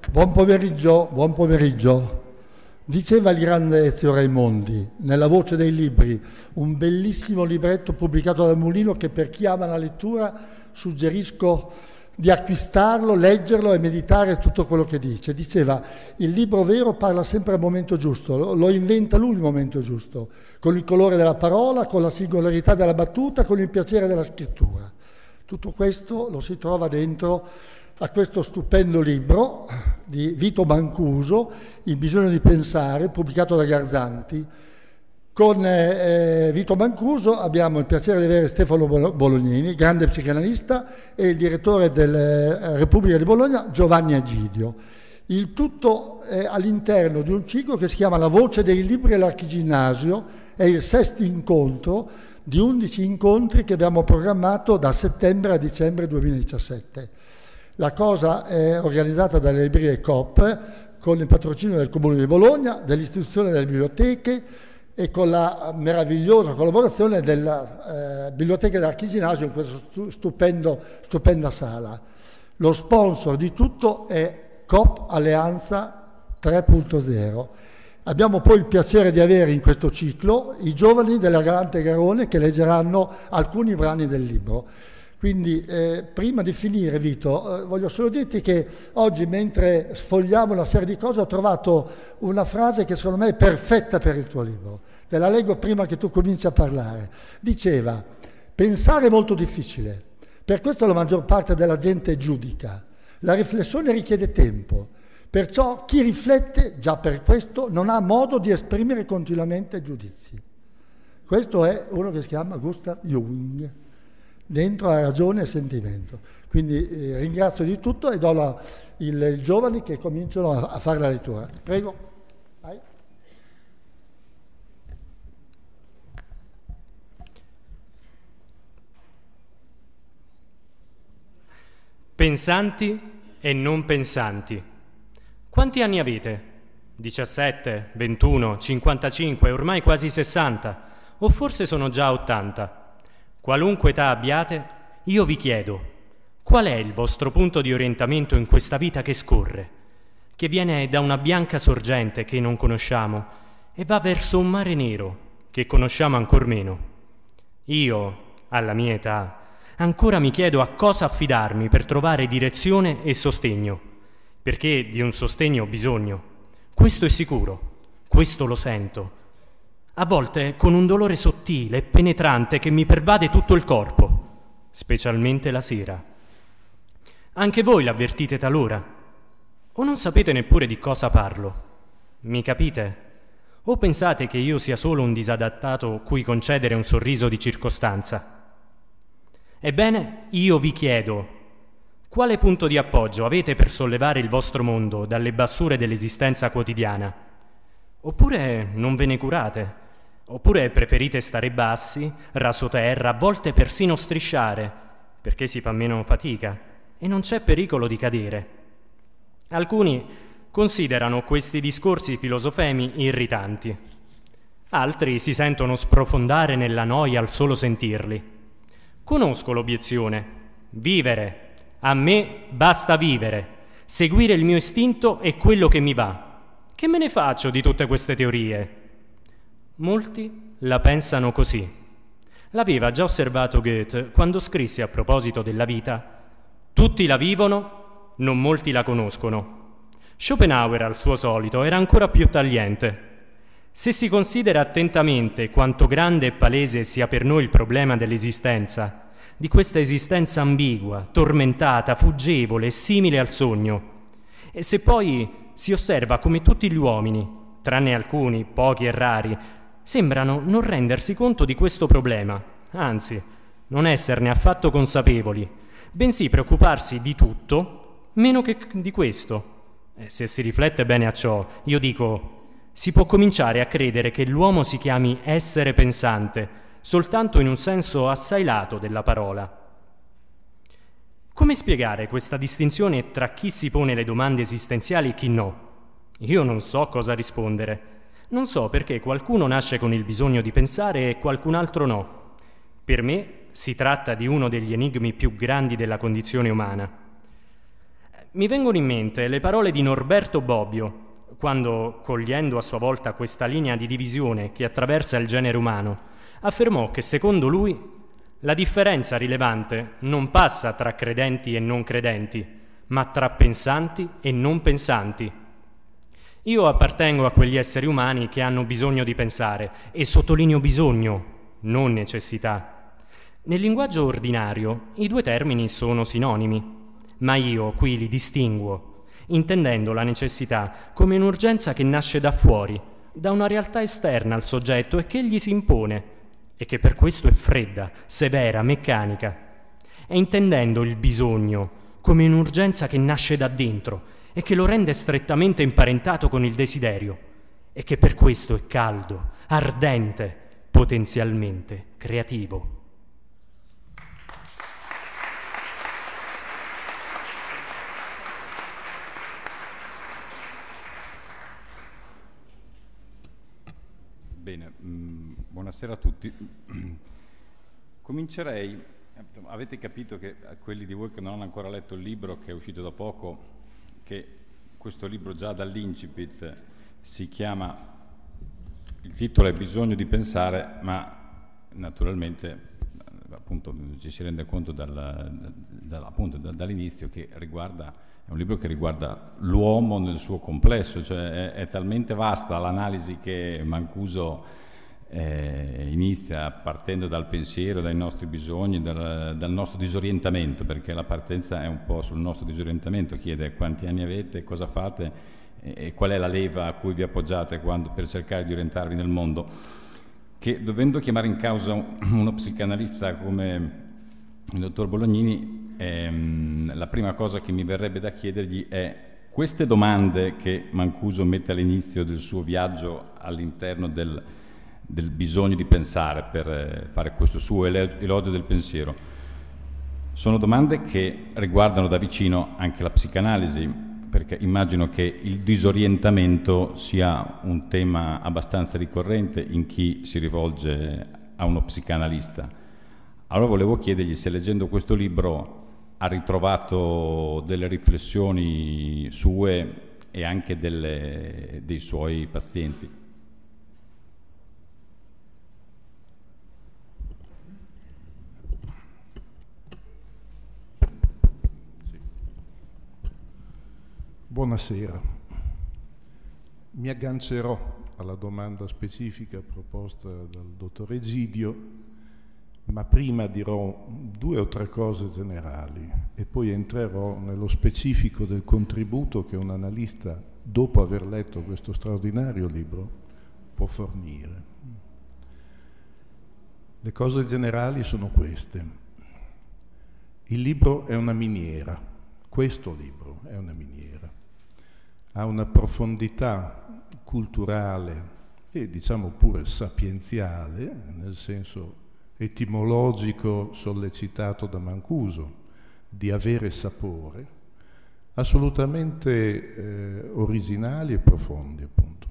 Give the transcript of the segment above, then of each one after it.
Buon pomeriggio, buon pomeriggio. Diceva il grande Ezio Raimondi, nella Voce dei Libri, un bellissimo libretto pubblicato dal Mulino che per chi ama la lettura suggerisco di acquistarlo, leggerlo e meditare tutto quello che dice. Diceva, il libro vero parla sempre al momento giusto, lo inventa lui il momento giusto, con il colore della parola, con la singolarità della battuta, con il piacere della scrittura. Tutto questo lo si trova dentro a questo stupendo libro di Vito Mancuso, Il bisogno di pensare, pubblicato da Garzanti. Con Vito Mancuso abbiamo il piacere di avere Stefano Bolognini, grande psicanalista, e il direttore della Repubblica di Bologna, Giovanni Agidio. Il tutto è all'interno di un ciclo che si chiama La Voce dei Libri all'Archiginnasio, è il 6º incontro di 11 incontri che abbiamo programmato da settembre a dicembre 2017. La cosa è organizzata dalle librerie Coop con il patrocinio del Comune di Bologna, dell'istituzione delle biblioteche e con la meravigliosa collaborazione della Biblioteca dell'Archiginnasio in questa stupenda sala. Lo sponsor di tutto è Coop Alleanza 3.0. Abbiamo poi il piacere di avere in questo ciclo i giovani della Galante Garone che leggeranno alcuni brani del libro. Quindi prima di finire, Vito, voglio solo dirti che oggi mentre sfogliavo una serie di cose ho trovato una frase che secondo me è perfetta per il tuo libro. Te la leggo prima che tu cominci a parlare. Diceva, pensare è molto difficile, per questo la maggior parte della gente giudica. La riflessione richiede tempo, perciò chi riflette già per questo non ha modo di esprimere continuamente giudizi. Questo è uno che si chiama Gustav Jung. Dentro ha ragione e sentimento. Quindi ringrazio di tutto e do i giovani che cominciano a fare la lettura. Prego. Vai. Pensanti e non pensanti. Quanti anni avete? 17, 21, 55, ormai quasi 60, o forse sono già 80. Qualunque età abbiate, io vi chiedo, qual è il vostro punto di orientamento in questa vita che scorre, che viene da una bianca sorgente che non conosciamo e va verso un mare nero che conosciamo ancor meno? Io, alla mia età, ancora mi chiedo a cosa affidarmi per trovare direzione e sostegno, perché di un sostegno ho bisogno. Questo è sicuro, questo lo sento. A volte con un dolore sottile e penetrante che mi pervade tutto il corpo, specialmente la sera. Anche voi l'avvertite talora? O non sapete neppure di cosa parlo? Mi capite? O pensate che io sia solo un disadattato cui concedere un sorriso di circostanza? Ebbene, io vi chiedo, quale punto di appoggio avete per sollevare il vostro mondo dalle bassure dell'esistenza quotidiana? Oppure non ve ne curate? Oppure preferite stare bassi, rasoterra, a volte persino strisciare, perché si fa meno fatica e non c'è pericolo di cadere. Alcuni considerano questi discorsi filosofemi irritanti. Altri si sentono sprofondare nella noia al solo sentirli. Conosco l'obiezione. Vivere. A me basta vivere. Seguire il mio istinto è quello che mi va. Che me ne faccio di tutte queste teorie? Molti la pensano così. L'aveva già osservato Goethe quando scrisse a proposito della vita: tutti la vivono, non molti la conoscono. Schopenhauer, al suo solito, era ancora più tagliente. Se si considera attentamente quanto grande e palese sia per noi il problema dell'esistenza, di questa esistenza ambigua, tormentata, fuggevole e simile al sogno, e se poi si osserva come tutti gli uomini, tranne alcuni, pochi e rari, sembrano non rendersi conto di questo problema, anzi, non esserne affatto consapevoli, bensì preoccuparsi di tutto, meno che di questo. E se si riflette bene a ciò, io dico, si può cominciare a credere che l'uomo si chiami essere pensante, soltanto in un senso assai lato della parola. Come spiegare questa distinzione tra chi si pone le domande esistenziali e chi no? Io non so cosa rispondere. Non so perché qualcuno nasce con il bisogno di pensare e qualcun altro no. Per me si tratta di uno degli enigmi più grandi della condizione umana. Mi vengono in mente le parole di Norberto Bobbio, quando, cogliendo a sua volta questa linea di divisione che attraversa il genere umano, affermò che secondo lui la differenza rilevante non passa tra credenti e non credenti, ma tra pensanti e non pensanti. Io appartengo a quegli esseri umani che hanno bisogno di pensare, e sottolineo bisogno, non necessità. Nel linguaggio ordinario i due termini sono sinonimi, ma io qui li distinguo, intendendo la necessità come un'urgenza che nasce da fuori, da una realtà esterna al soggetto e che gli si impone, e che per questo è fredda, severa, meccanica, e intendendo il bisogno come un'urgenza che nasce da dentro e che lo rende strettamente imparentato con il desiderio, e che per questo è caldo, ardente, potenzialmente creativo. Bene, buonasera a tutti. Comincerei, avete capito che quelli di voi che non hanno ancora letto il libro, che è uscito da poco, che questo libro già dall'incipit si chiama, il titolo è Bisogno di pensare, ma naturalmente appunto ci si rende conto dall'inizio che è un libro che riguarda l'uomo nel suo complesso, cioè è talmente vasta l'analisi che Mancuso inizia partendo dal pensiero, dai nostri bisogni, dal nostro disorientamento, perché la partenza è un po' sul nostro disorientamento, chiede quanti anni avete, cosa fate e qual è la leva a cui vi appoggiate per cercare di orientarvi nel mondo, che dovendo chiamare in causa uno psicanalista come il dottor Bolognini, la prima cosa che mi verrebbe da chiedergli è: queste domande che Mancuso mette all'inizio del suo viaggio all'interno del bisogno di pensare, per fare questo suo elogio del pensiero, sono domande che riguardano da vicino anche la psicanalisi, perché immagino che il disorientamento sia un tema abbastanza ricorrente in chi si rivolge a uno psicanalista. Allora volevo chiedergli se, leggendo questo libro, ha ritrovato delle riflessioni sue e anche dei suoi pazienti. Buonasera. Mi aggancerò alla domanda specifica proposta dal dottor Egidio, ma prima dirò 2 o 3 cose generali e poi entrerò nello specifico del contributo che un analista, dopo aver letto questo straordinario libro, può fornire. Le cose generali sono queste. Il libro è una miniera, questo libro è una miniera. Ha una profondità culturale e diciamo pure sapienziale, nel senso etimologico sollecitato da Mancuso, di avere sapore, assolutamente originali e profondi, appunto.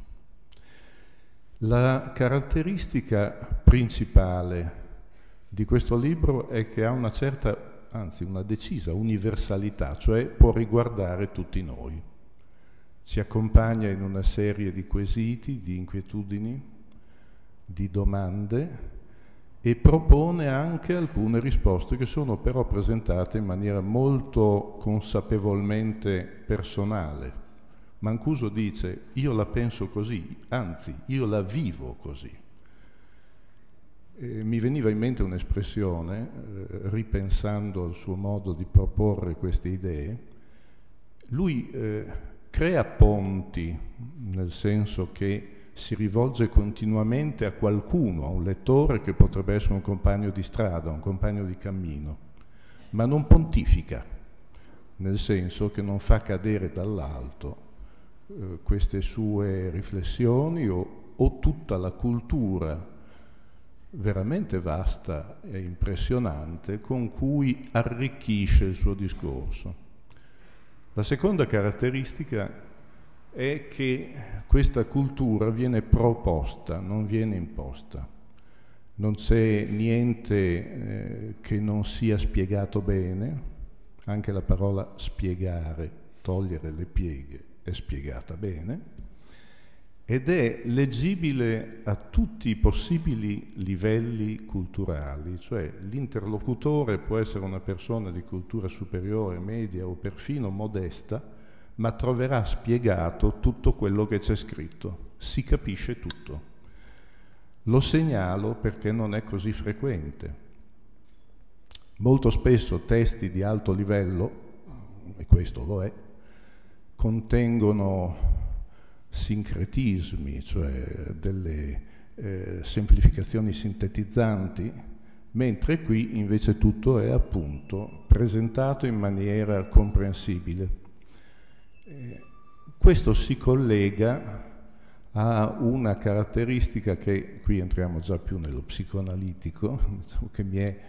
La caratteristica principale di questo libro è che ha una certa, anzi una decisa universalità, cioè può riguardare tutti noi. Ci accompagna in una serie di quesiti, di inquietudini, di domande, e propone anche alcune risposte che sono però presentate in maniera molto consapevolmente personale. Mancuso dice: io la penso così, anzi io la vivo così. Mi veniva in mente un'espressione, ripensando al suo modo di proporre queste idee. Lui crea ponti, nel senso che si rivolge continuamente a qualcuno, a un lettore che potrebbe essere un compagno di strada, un compagno di cammino, ma non pontifica, nel senso che non fa cadere dall'alto queste sue riflessioni o tutta la cultura veramente vasta e impressionante con cui arricchisce il suo discorso. La seconda caratteristica è che questa cultura viene proposta, non viene imposta. Non c'è niente che non sia spiegato bene, anche la parola spiegare togliere le pieghe è spiegata bene, ed è leggibile a tutti i possibili livelli culturali, cioè l'interlocutore può essere una persona di cultura superiore, media o perfino modesta, ma troverà spiegato tutto quello che c'è scritto, si capisce tutto. Lo segnalo perché non è così frequente. Molto spesso testi di alto livello, e questo lo è, contengono sincretismi, cioè delle semplificazioni sintetizzanti, mentre qui invece tutto è appunto presentato in maniera comprensibile. Questo si collega a una caratteristica che, qui entriamo già più nello psicoanalitico, diciamo, che mi è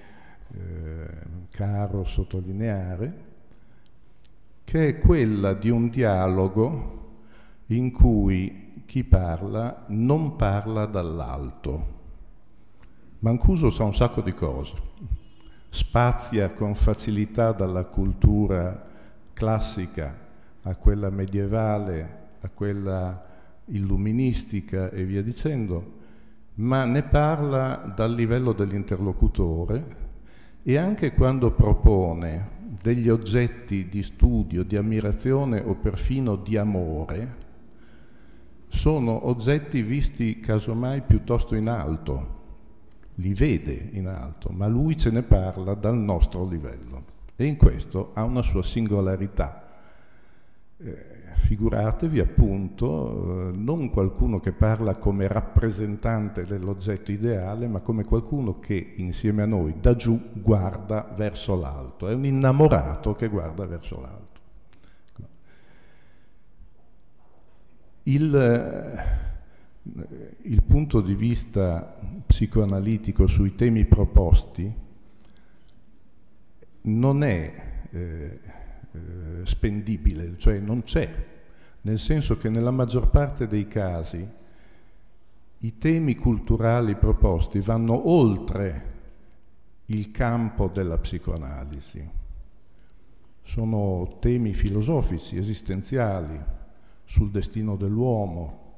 caro sottolineare, che è quella di un dialogo in cui chi parla non parla dall'alto. Mancuso sa un sacco di cose, spazia con facilità dalla cultura classica a quella medievale, a quella illuministica e via dicendo, ma ne parla dal livello dell'interlocutore, e anche quando propone degli oggetti di studio, di ammirazione o perfino di amore, sono oggetti visti casomai piuttosto in alto, li vede in alto, ma lui ce ne parla dal nostro livello, e in questo ha una sua singolarità. Figuratevi appunto non qualcuno che parla come rappresentante dell'oggetto ideale, ma come qualcuno che insieme a noi da giù guarda verso l'alto, è un innamorato che guarda verso l'alto. Il punto di vista psicoanalitico sui temi proposti non è spendibile, cioè non c'è, nel senso che nella maggior parte dei casi i temi culturali proposti vanno oltre il campo della psicoanalisi. Sono temi filosofici, esistenziali, sul destino dell'uomo,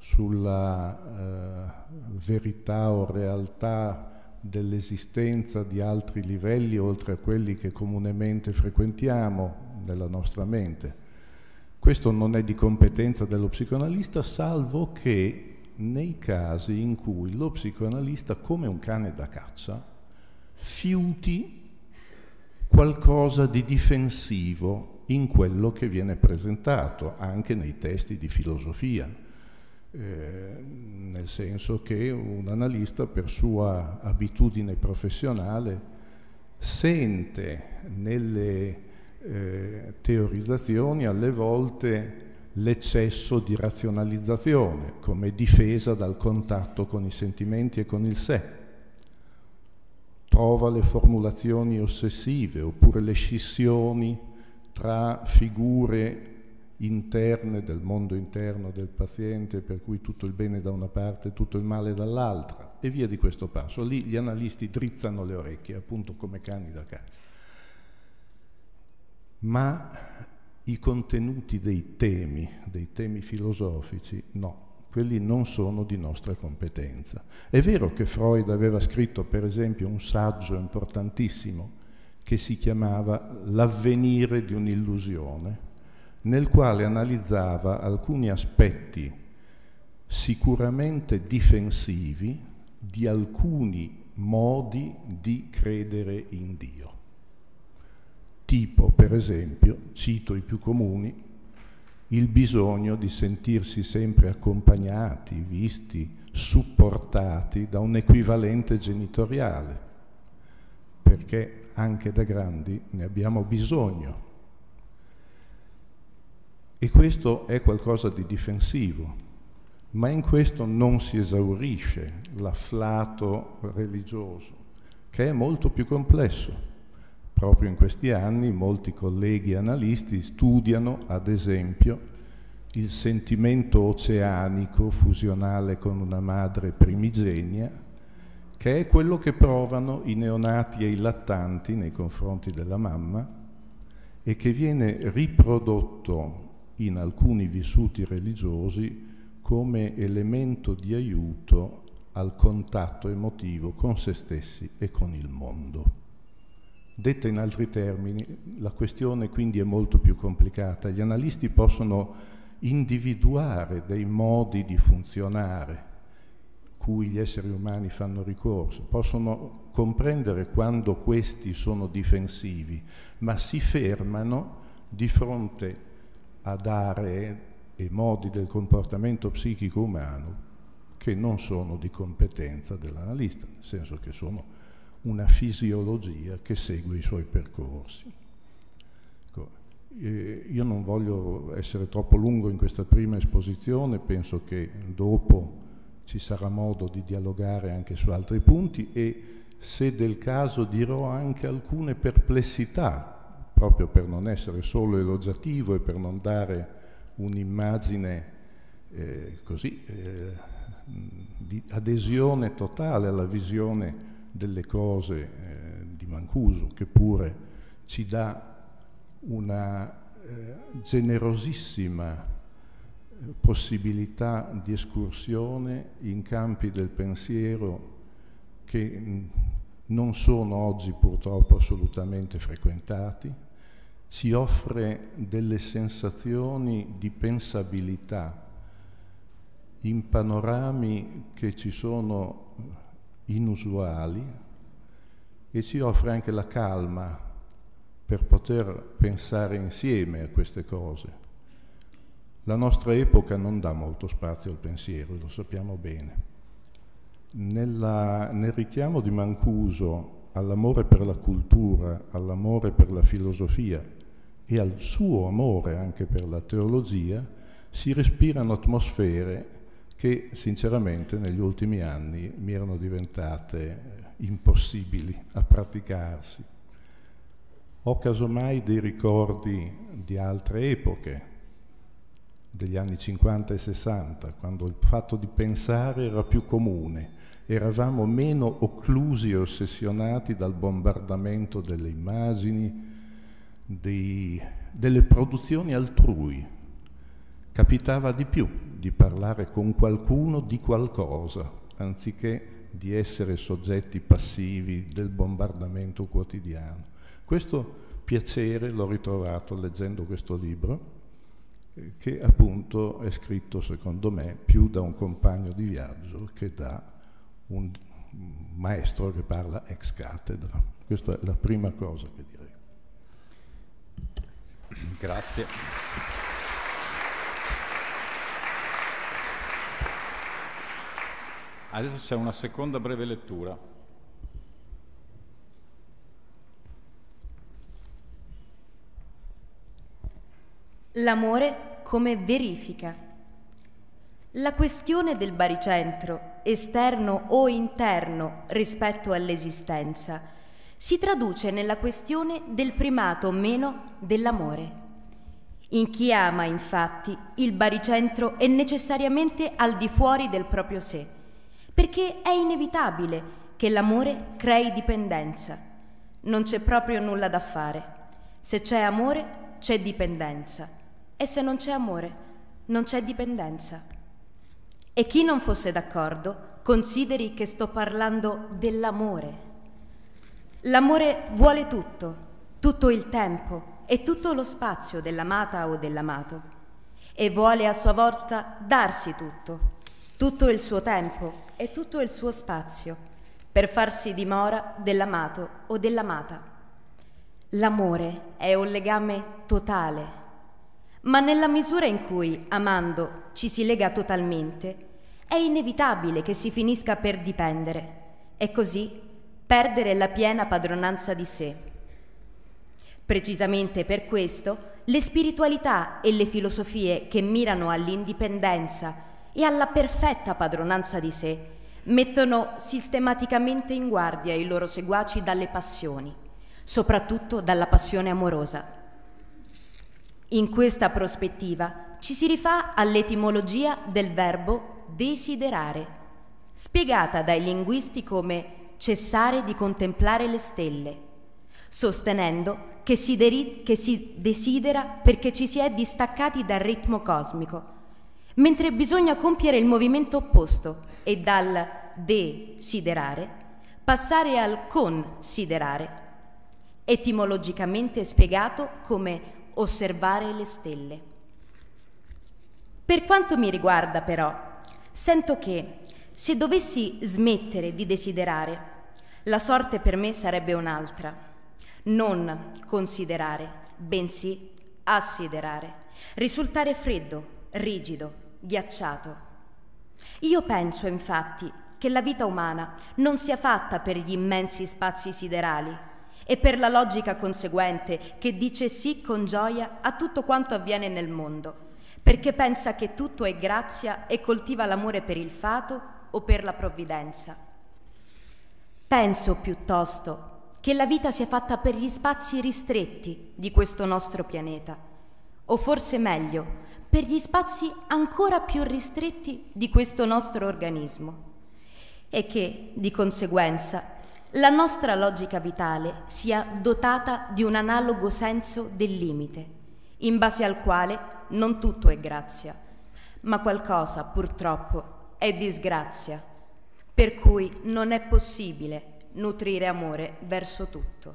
sulla verità o realtà dell'esistenza di altri livelli oltre a quelli che comunemente frequentiamo nella nostra mente. Questo non è di competenza dello psicoanalista, salvo che nei casi in cui lo psicoanalista, come un cane da caccia, fiuti qualcosa di difensivo in quello che viene presentato, anche nei testi di filosofia, nel senso che un analista, per sua abitudine professionale, sente nelle teorizzazioni alle volte l'eccesso di razionalizzazione come difesa dal contatto con i sentimenti e con il sé. Trova le formulazioni ossessive oppure le scissioni tra figure interne del mondo interno del paziente, per cui tutto il bene da una parte e tutto il male dall'altra, e via di questo passo. Lì gli analisti drizzano le orecchie, appunto come cani da caccia. Ma i contenuti dei temi filosofici, no, quelli non sono di nostra competenza. È vero che Freud aveva scritto, per esempio, un saggio importantissimo che si chiamava L'avvenire di un'illusione, nel quale analizzava alcuni aspetti sicuramente difensivi di alcuni modi di credere in Dio. Tipo, per esempio, cito i più comuni, il bisogno di sentirsi sempre accompagnati, visti, supportati da un equivalente genitoriale, perché anche da grandi ne abbiamo bisogno. E questo è qualcosa di difensivo, ma in questo non si esaurisce l'afflato religioso, che è molto più complesso. Proprio in questi anni molti colleghi analisti studiano, ad esempio, il sentimento oceanico fusionale con una madre primigenia, che è quello che provano i neonati e i lattanti nei confronti della mamma, e che viene riprodotto in alcuni vissuti religiosi come elemento di aiuto al contatto emotivo con se stessi e con il mondo. Detta in altri termini, la questione quindi è molto più complicata. Gli analisti possono individuare dei modi di funzionare cui gli esseri umani fanno ricorso, possono comprendere quando questi sono difensivi, ma si fermano di fronte ad aree e modi del comportamento psichico umano che non sono di competenza dell'analista, nel senso che sono una fisiologia che segue i suoi percorsi. Io non voglio essere troppo lungo in questa prima esposizione, penso che dopo ci sarà modo di dialogare anche su altri punti e, se del caso, dirò anche alcune perplessità, proprio per non essere solo elogiativo e per non dare un'immagine di adesione totale alla visione delle cose di Mancuso, che pure ci dà una generosissima possibilità di escursione in campi del pensiero che non sono oggi purtroppo assolutamente frequentati, ci offre delle sensazioni di pensabilità in panorami che ci sono inusuali e ci offre anche la calma per poter pensare insieme a queste cose. La nostra epoca non dà molto spazio al pensiero, lo sappiamo bene. Nel richiamo di Mancuso all'amore per la cultura, all'amore per la filosofia e al suo amore anche per la teologia, si respirano atmosfere che sinceramente negli ultimi anni mi erano diventate impossibili a praticarsi. Ho casomai dei ricordi di altre epoche, degli anni 50 e 60, quando il fatto di pensare era più comune, eravamo meno occlusi e ossessionati dal bombardamento delle immagini, delle produzioni altrui. Capitava di più di parlare con qualcuno di qualcosa, anziché di essere soggetti passivi del bombardamento quotidiano. Questo piacere l'ho ritrovato leggendo questo libro, che appunto è scritto, secondo me, più da un compagno di viaggio che da un maestro che parla ex cattedra. Questa è la prima cosa che direi. Grazie. Adesso c'è una seconda breve lettura. L'amore come verifica. La questione del baricentro, esterno o interno rispetto all'esistenza, si traduce nella questione del primato o meno dell'amore. In chi ama, infatti, il baricentro è necessariamente al di fuori del proprio sé, perché è inevitabile che l'amore crei dipendenza. Non c'è proprio nulla da fare. Se c'è amore, c'è dipendenza. E se non c'è amore, non c'è dipendenza. E chi non fosse d'accordo, consideri che sto parlando dell'amore. L'amore vuole tutto il tempo e tutto lo spazio dell'amata o dell'amato, e vuole a sua volta darsi tutto il suo tempo e tutto il suo spazio, per farsi dimora dell'amato o dell'amata. L'amore è un legame totale, ma nella misura in cui, amando, ci si lega totalmente, è inevitabile che si finisca per dipendere e così perdere la piena padronanza di sé. Precisamente per questo, le spiritualità e le filosofie che mirano all'indipendenza e alla perfetta padronanza di sé mettono sistematicamente in guardia i loro seguaci dalle passioni, soprattutto dalla passione amorosa. In questa prospettiva ci si rifà all'etimologia del verbo desiderare, spiegata dai linguisti come cessare di contemplare le stelle. sostenendo che si desidera perché ci si è distaccati dal ritmo cosmico, mentre bisogna compiere il movimento opposto e dal desiderare passare al considerare, etimologicamente spiegato come osservare le stelle. Per quanto mi riguarda, però, sento che se dovessi smettere di desiderare, la sorte per me sarebbe un'altra. Non considerare, bensì assiderare, risultare freddo, rigido, ghiacciato. Io penso, infatti, che la vita umana non sia fatta per gli immensi spazi siderali e per la logica conseguente che dice sì con gioia a tutto quanto avviene nel mondo, perché pensa che tutto è grazia e coltiva l'amore per il fato o per la provvidenza. Penso piuttosto che la vita sia fatta per gli spazi ristretti di questo nostro pianeta, o forse meglio, per gli spazi ancora più ristretti di questo nostro organismo, e che, di conseguenza, la nostra logica vitale sia dotata di un analogo senso del limite, in base al quale non tutto è grazia, ma qualcosa, purtroppo, è disgrazia, per cui non è possibile nutrire amore verso tutto.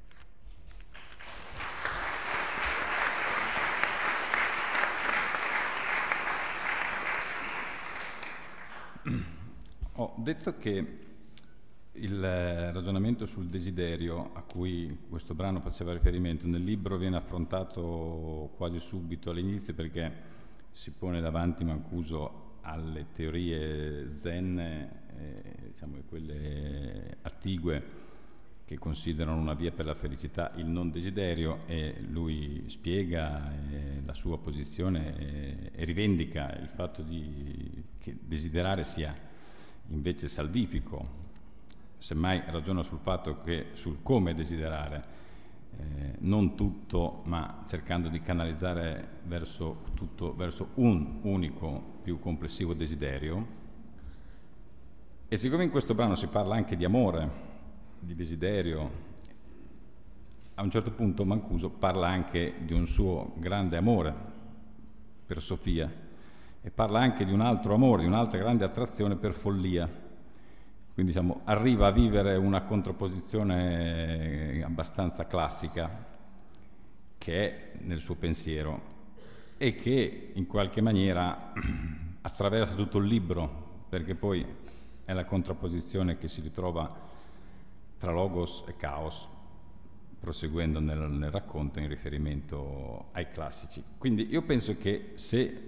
Ho detto che il ragionamento sul desiderio a cui questo brano faceva riferimento nel libro viene affrontato quasi subito all'inizio, perché si pone davanti Mancuso alle teorie zen, diciamo quelle attigue, che considerano una via per la felicità il non desiderio, e lui spiega la sua posizione e rivendica il fatto che desiderare sia invece salvifico. Semmai ragiona sul fatto che sul come desiderare, non tutto, ma cercando di canalizzare verso tutto, verso un unico più complessivo desiderio. E siccome in questo brano si parla anche di amore, di desiderio, a un certo punto Mancuso parla anche di un suo grande amore per Sofia, e parla anche di un altro amore, di un'altra grande attrazione per Follia. Quindi diciamo, arriva a vivere una contrapposizione abbastanza classica che è nel suo pensiero e che in qualche maniera attraversa tutto il libro, perché poi è la contrapposizione che si ritrova tra logos e caos, proseguendo nel racconto in riferimento ai classici. Quindi io penso che se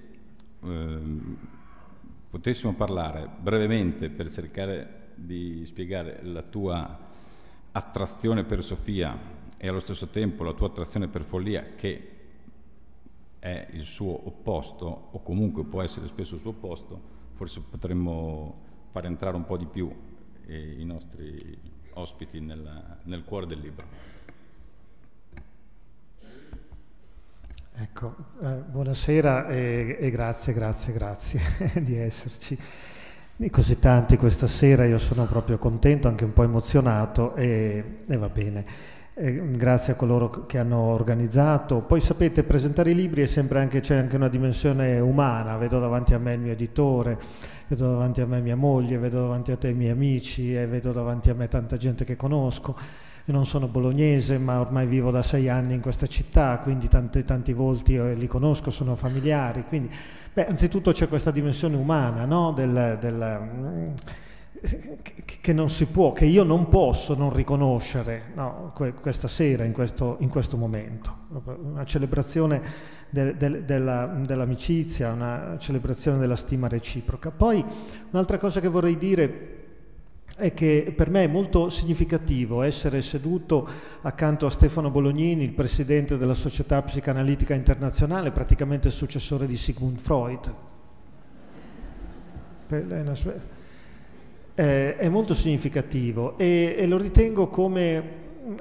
potessimo parlare brevemente, per cercare di spiegare la tua attrazione per Sofia e allo stesso tempo la tua attrazione per Follia, che è il suo opposto, o comunque può essere spesso il suo opposto, forse potremmo far entrare un po' di più i nostri ospiti nel cuore del libro. Ecco, buonasera e grazie di esserci così tanti questa sera. Io sono proprio contento, anche un po' emozionato, e va bene. Grazie a coloro che hanno organizzato. Poi sapete, presentare i libri è sempre c'è anche una dimensione umana. Vedo davanti a me il mio editore, vedo davanti a me mia moglie, vedo davanti a te i miei amici, e vedo davanti a me tanta gente che conosco. Io non sono bolognese, ma ormai vivo da 6 anni in questa città, quindi tanti volti li conosco, sono familiari. Quindi, anzitutto c'è questa dimensione umana, no? Che non si può, che io non posso non riconoscere, no? Questa sera, in questo momento. Una celebrazione dell'amicizia, una celebrazione della stima reciproca. Poi un'altra cosa che vorrei dire è che per me è molto significativo essere seduto accanto a Stefano Bolognini, il presidente della Società Psicanalitica Internazionale, praticamente il successore di Sigmund Freud. È molto significativo e lo ritengo come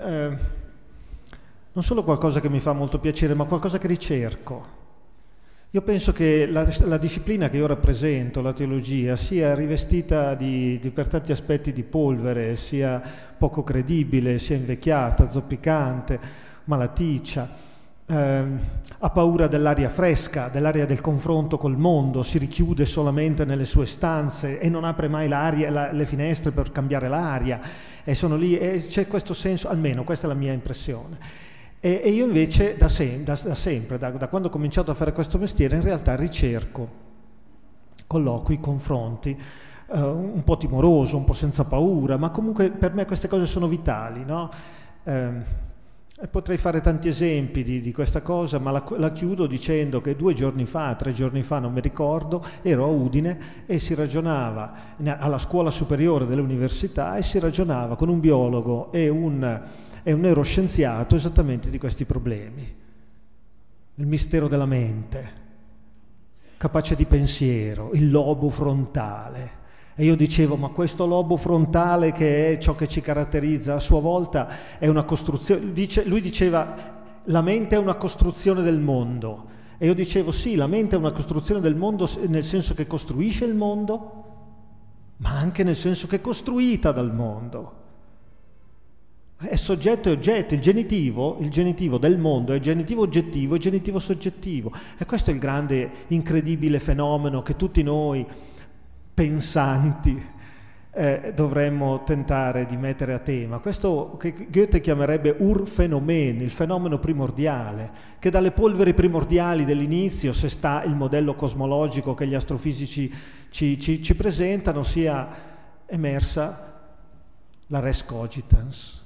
non solo qualcosa che mi fa molto piacere, ma qualcosa che ricerco. Io penso che la disciplina che io rappresento, la teologia, sia rivestita per tanti aspetti di polvere, sia poco credibile, sia invecchiata, zoppicante, malaticcia, ha paura dell'aria fresca, dell'aria del confronto col mondo, si richiude solamente nelle sue stanze e non apre mai le finestre per cambiare l'aria, e sono lì, e c'è questo senso, almeno questa è la mia impressione. E io invece da sempre, da quando ho cominciato a fare questo mestiere, in realtà ricerco colloqui, confronti, un po' timoroso, un po' senza paura, ma comunque per me queste cose sono vitali, no? E potrei fare tanti esempi di questa cosa, ma la chiudo dicendo che 2 giorni fa, 3 giorni fa, non mi ricordo, ero a Udine e si ragionava alla scuola superiore dell'università, e si ragionava con un biologo e un neuroscienziato esattamente di questi problemi. Il mistero della mente, capace di pensiero, il lobo frontale. E io dicevo, ma questo lobo frontale, che è ciò che ci caratterizza, a sua volta è una costruzione. Lui diceva, la mente è una costruzione del mondo. E io dicevo, sì, la mente è una costruzione del mondo nel senso che costruisce il mondo, ma anche nel senso che è costruita dal mondo. È soggetto e oggetto, il genitivo del mondo è genitivo oggettivo e genitivo soggettivo. E questo è il grande, incredibile fenomeno che tutti noi pensanti dovremmo tentare di mettere a tema. Questo che Goethe chiamerebbe Urphänomen, il fenomeno primordiale, che dalle polveri primordiali dell'inizio, se sta il modello cosmologico che gli astrofisici ci presentano, sia emersa la res cogitans,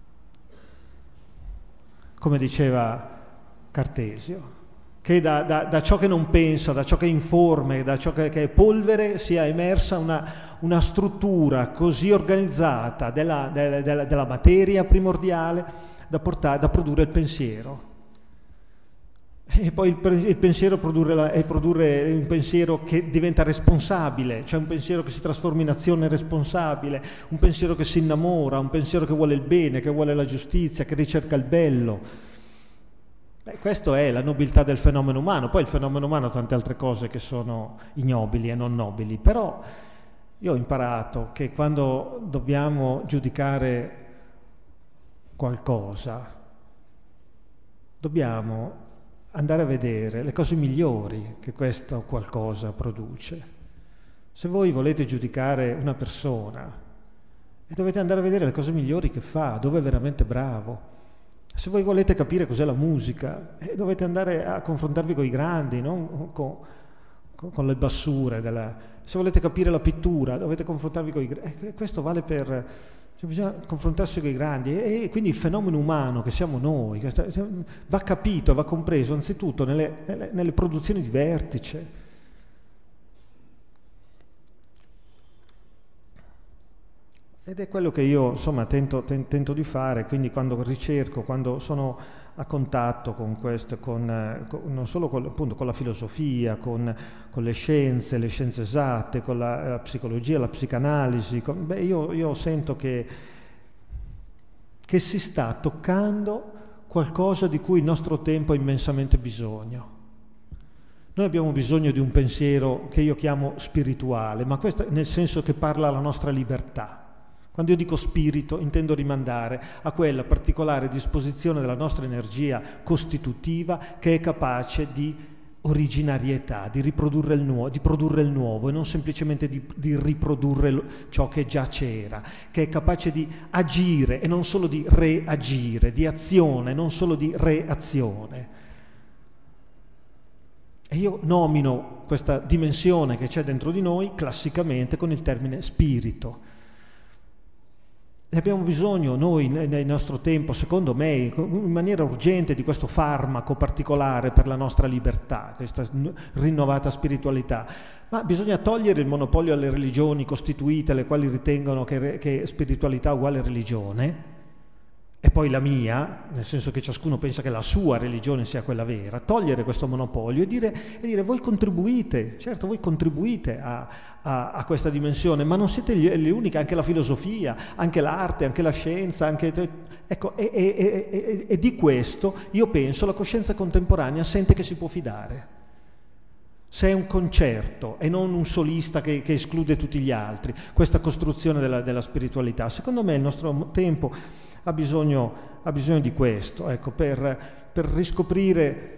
come diceva Cartesio, che da ciò che non pensa, da ciò che è informe, da ciò che è polvere, sia emersa una struttura così organizzata della materia primordiale da produrre il pensiero. E poi il pensiero produrre un pensiero che diventa responsabile, cioè un pensiero che si trasforma in azione responsabile, un pensiero che si innamora, un pensiero che vuole il bene, che vuole la giustizia, che ricerca il bello. Questo è la nobiltà del fenomeno umano. Poi il fenomeno umano ha tante altre cose che sono ignobili e non nobili, però io ho imparato che quando dobbiamo giudicare qualcosa dobbiamo andare a vedere le cose migliori che questo qualcosa produce. Se voi volete giudicare una persona, dovete andare a vedere le cose migliori che fa, dove è veramente bravo. Se voi volete capire cos'è la musica, dovete andare a confrontarvi con i grandi, non con le bassure. Se volete capire la pittura, dovete confrontarvi con i grandi. Questo vale per... bisogna confrontarsi con i grandi, e quindi il fenomeno umano che siamo noi va capito, va compreso anzitutto nelle produzioni di vertice. Ed è quello che io insomma tento di fare, quindi quando ricerco, quando sono a contatto con questo, non solo appunto con la filosofia, con le scienze esatte, con la psicologia, la psicanalisi, io sento che si sta toccando qualcosa di cui il nostro tempo ha immensamente bisogno. Noi abbiamo bisogno di un pensiero che io chiamo spirituale, ma questo nel senso che parla alla nostra libertà. Quando io dico spirito intendo rimandare a quella particolare disposizione della nostra energia costitutiva che è capace di originarietà, di riprodurre il nuovo, di produrre il nuovo e non semplicemente di riprodurre ciò che già c'era, che è capace di agire e non solo di reagire, di azione, non solo di reazione. E io nomino questa dimensione che c'è dentro di noi classicamente con il termine spirito. E abbiamo bisogno noi nel nostro tempo, secondo me, in maniera urgente, di questo farmaco particolare per la nostra libertà, questa rinnovata spiritualità. Ma bisogna togliere il monopolio alle religioni costituite, le quali ritengono che spiritualità uguale religione, e poi la mia, nel senso che ciascuno pensa che la sua religione sia quella vera. Togliere questo monopolio e dire voi contribuite, certo voi contribuite a questa dimensione, ma non siete le uniche, anche la filosofia, anche l'arte, anche la scienza, ecco, e di questo io penso la coscienza contemporanea sente che si può fidare. se è un concerto e non un solista che esclude tutti gli altri, questa costruzione della spiritualità. Secondo me il nostro tempo ha bisogno di questo, ecco, per riscoprire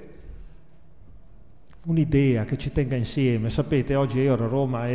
un'idea che ci tenga insieme. Sapete, oggi io ero a Roma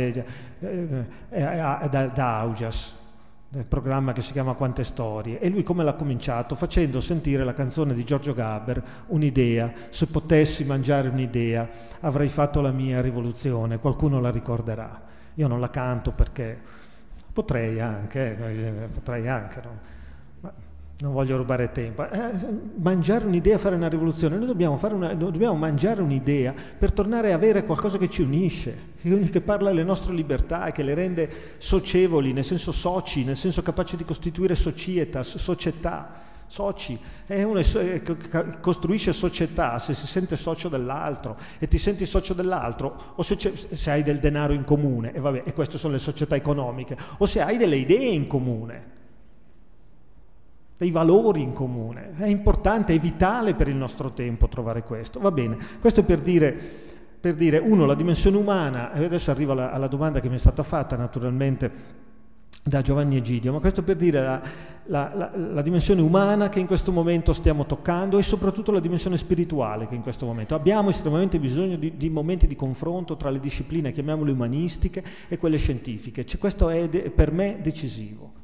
da Augias, nel programma che si chiama Quante Storie, e lui come l'ha cominciato? Facendo sentire la canzone di Giorgio Gaber, Un'idea. Se potessi mangiare un'idea avrei fatto la mia rivoluzione, qualcuno la ricorderà. Io non la canto perché potrei anche, no? Ma non voglio rubare tempo. Mangiare un'idea, fare una rivoluzione, noi dobbiamo mangiare un'idea per tornare a avere qualcosa che ci unisce, che parla delle nostre libertà e che le rende socievoli, nel senso soci, nel senso capaci di costituire società. Soci, uno costruisce società se si sente socio dell'altro, e ti senti socio dell'altro o se hai del denaro in comune, e queste sono le società economiche, o se hai delle idee in comune, dei valori in comune. È importante, è vitale per il nostro tempo trovare questo. Va bene, questo è per dire uno, la dimensione umana, e adesso arrivo alla domanda che mi è stata fatta naturalmente da Giovanni Egidio, ma questo per dire la dimensione umana che in questo momento stiamo toccando, e soprattutto la dimensione spirituale che in questo momento abbiamo estremamente bisogno di momenti di confronto tra le discipline, chiamiamole umanistiche, e quelle scientifiche. Questo è per me decisivo.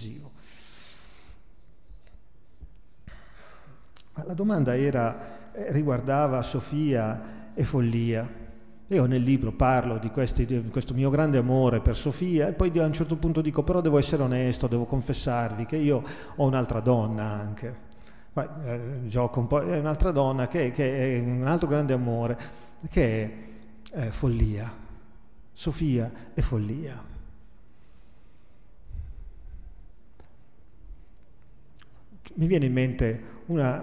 La domanda riguardava Sofia e follia. Io nel libro parlo di questo mio grande amore per Sofia, e poi a un certo punto dico, però devo essere onesto, devo confessarvi che io ho un'altra donna anche. Gioco un po', è un'altra donna che è un altro grande amore, che è follia. Sofia e follia. Mi viene in mente una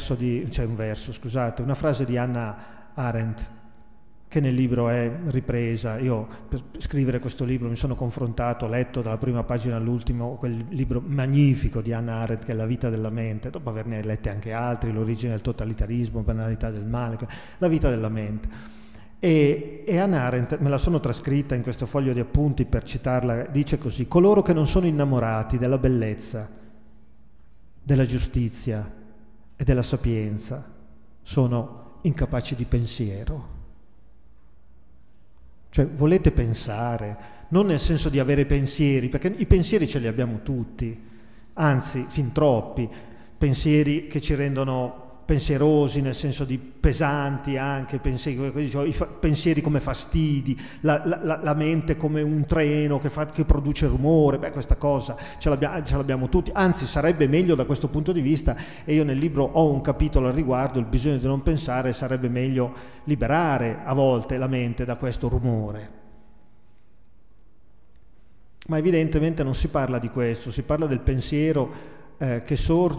frase di Hannah Arendt, che nel libro è ripresa. Io per scrivere questo libro mi sono confrontato, ho letto dalla prima pagina all'ultimo quel libro magnifico di Hannah Arendt che è La vita della mente, dopo averne letti anche altri, L'origine del totalitarismo, Banalità del male, La vita della mente. E Hannah Arendt, me la sono trascritta in questo foglio di appunti per citarla, dice così: coloro che non sono innamorati della bellezza, della giustizia e della sapienza sono incapaci di pensiero. Cioè, volete pensare, non nel senso di avere pensieri, perché i pensieri ce li abbiamo tutti, anzi fin troppi, pensieri che ci rendono pensierosi, nel senso di pesanti anche, pensieri come fastidi, la mente come un treno che produce rumore. Questa cosa ce l'abbiamo tutti, anzi sarebbe meglio da questo punto di vista, e io nel libro ho un capitolo al riguardo, il bisogno di non pensare. Sarebbe meglio liberare a volte la mente da questo rumore. Ma evidentemente non si parla di questo, si parla del pensiero che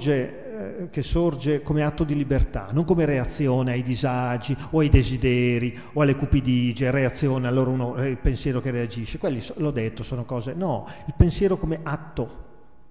sorge come atto di libertà, non come reazione ai disagi o ai desideri o alle cupidigie, reazione, allora il pensiero che reagisce. Quelli, l'ho detto, sono cose. No, il pensiero come atto.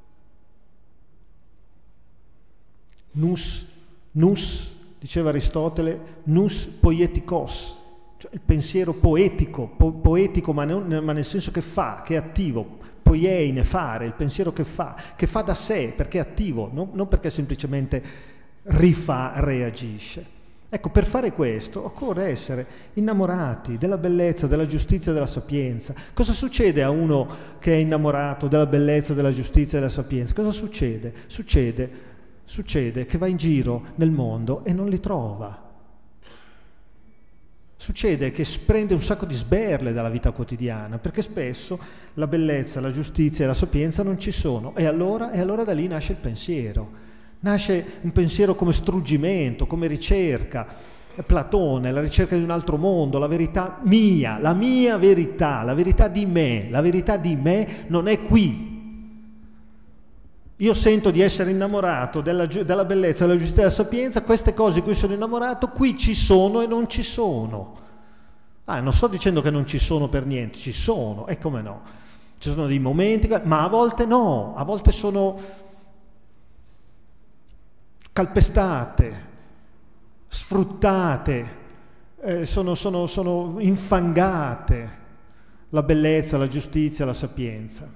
Nous, diceva Aristotele, nous poietikos, cioè il pensiero poetico, ma nel senso che fa, che è attivo. Poieine, fare, il pensiero che fa da sé, perché è attivo, non perché semplicemente reagisce. Ecco, per fare questo occorre essere innamorati della bellezza, della giustizia e della sapienza. Cosa succede a uno che è innamorato della bellezza, della giustizia e della sapienza? Cosa succede? Succede che va in giro nel mondo e non li trova. Succede che prende un sacco di sberle dalla vita quotidiana, perché spesso la bellezza, la giustizia e la sapienza non ci sono, e allora da lì nasce il pensiero. Nasce un pensiero come struggimento, come ricerca. Platone, la ricerca di un altro mondo, la verità mia, la mia verità, la verità di me. La verità di me non è qui. Io sento di essere innamorato della bellezza, della giustizia e della sapienza, queste cose di cui sono innamorato qui ci sono e non ci sono. Non sto dicendo che non ci sono per niente, ci sono, e come no? Ci sono dei momenti, ma a volte no, a volte sono calpestate, sfruttate, sono infangate la bellezza, la giustizia, la sapienza.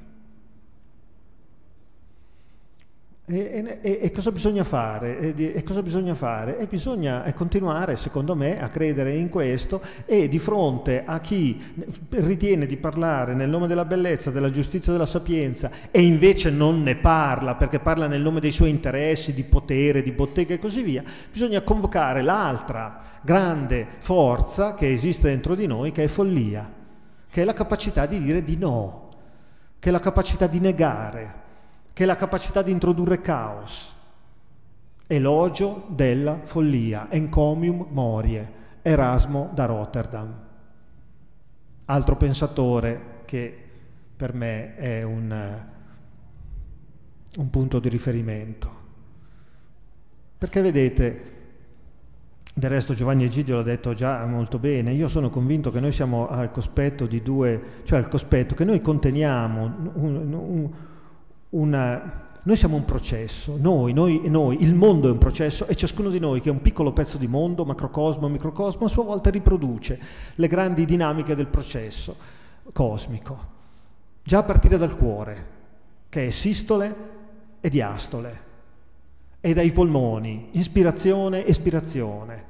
E cosa bisogna fare? Bisogna continuare, secondo me, a credere in questo, e di fronte a chi ritiene di parlare nel nome della bellezza, della giustizia, della sapienza, e invece non ne parla perché parla nel nome dei suoi interessi, di potere, di bottega e così via, bisogna convocare l'altra grande forza che esiste dentro di noi, che è follia, che è la capacità di dire di no, che è la capacità di negare, che è la capacità di introdurre caos. Elogio della follia, encomium morie, Erasmo da Rotterdam, altro pensatore che per me è un punto di riferimento. Perché vedete, del resto Giovanni Egidio l'ha detto già molto bene, io sono convinto che noi siamo al cospetto di cioè al cospetto che noi conteniamo noi siamo un processo, noi, il mondo è un processo, e ciascuno di noi, che è un piccolo pezzo di mondo, macrocosmo, microcosmo, a sua volta riproduce le grandi dinamiche del processo cosmico, già a partire dal cuore, che è sistole e diastole, e dai polmoni, inspirazione, espirazione.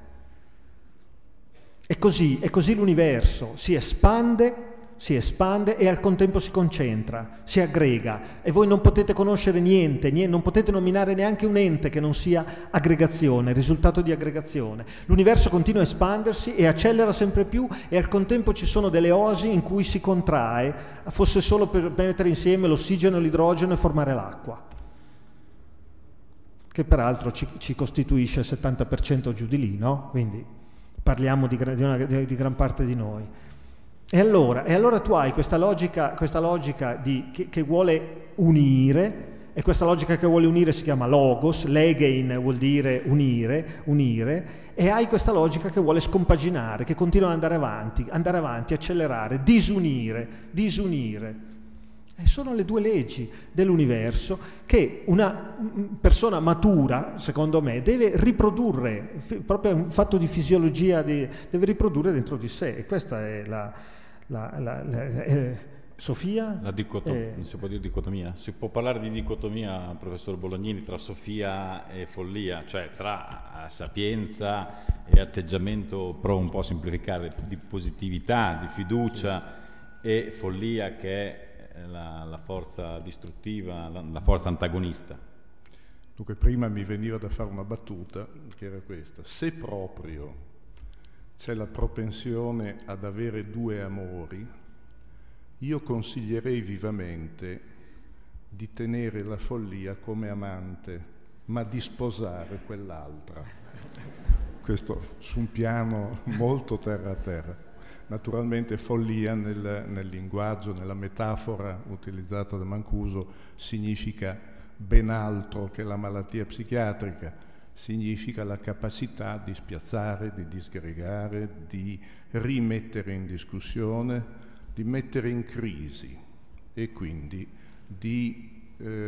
E così l'universo si espande e al contempo si concentra, si aggrega, e voi non potete conoscere niente, non potete nominare neanche un ente che non sia aggregazione, risultato di aggregazione. L'universo continua a espandersi e accelera sempre più, e al contempo ci sono delle oasi in cui si contrae, fosse solo per mettere insieme l'ossigeno e l'idrogeno e formare l'acqua, che peraltro ci costituisce il 70% giù di lì, no? Quindi parliamo di gran parte di noi. E allora tu hai questa logica che vuole unire, e questa logica che vuole unire si chiama logos, legein vuol dire unire, e hai questa logica che vuole scompaginare, che continua ad andare avanti, accelerare, disunire. E sono le due leggi dell'universo che una persona matura, secondo me, deve riprodurre, proprio è un fatto di fisiologia, deve riprodurre dentro di sé, e questa è Sofia? Non si può dire dicotomia? Si può parlare di dicotomia, professor Bolognini, tra Sofia e follia, cioè tra sapienza e atteggiamento, provo un po' a semplificare, di positività, di fiducia, e follia che è la forza distruttiva, la forza antagonista. Dunque, prima mi veniva da fare una battuta, che era questa: se proprio c'è la propensione ad avere due amori, io consiglierei vivamente di tenere la follia come amante, ma di sposare quell'altra. Questo su un piano molto terra a terra. Naturalmente follia nel linguaggio, nella metafora utilizzata da Mancuso, significa ben altro che la malattia psichiatrica, significa la capacità di spiazzare, di disgregare, di rimettere in discussione, di mettere in crisi, e quindi di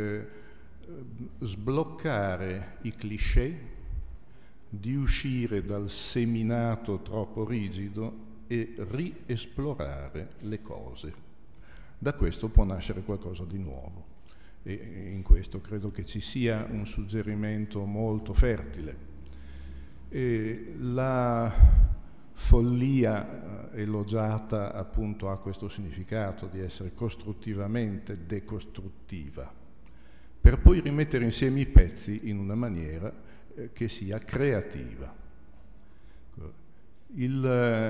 sbloccare i cliché, di uscire dal seminato troppo rigido e riesplorare le cose. Da questo può nascere qualcosa di nuovo, e in questo credo che ci sia un suggerimento molto fertile. La follia elogiata appunto ha questo significato di essere costruttivamente decostruttiva, per poi rimettere insieme i pezzi in una maniera che sia creativa. Il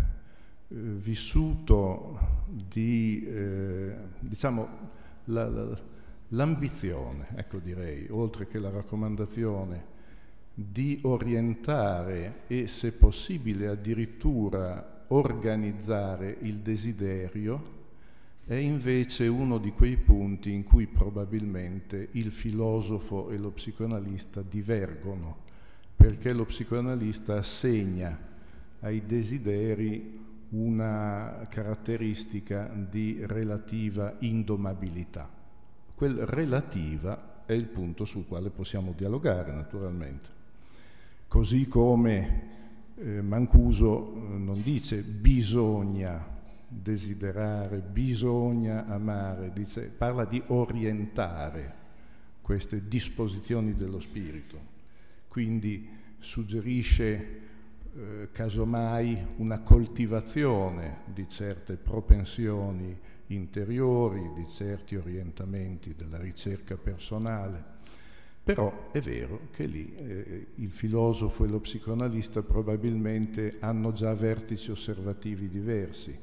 vissuto di, diciamo, l'ambizione, ecco, direi, oltre che la raccomandazione, di orientare e, se possibile, addirittura organizzare il desiderio, è invece uno di quei punti in cui probabilmente il filosofo e lo psicoanalista divergono, perché lo psicoanalista assegna ai desideri una caratteristica di relativa indomabilità. Quel relativa è il punto sul quale possiamo dialogare, naturalmente. Così come Mancuso non dice bisogna desiderare, bisogna amare, parla di orientare queste disposizioni dello spirito, quindi suggerisce casomai una coltivazione di certe propensioni interiori, di certi orientamenti della ricerca personale. Però è vero che lì il filosofo e lo psicoanalista probabilmente hanno già vertici osservativi diversi.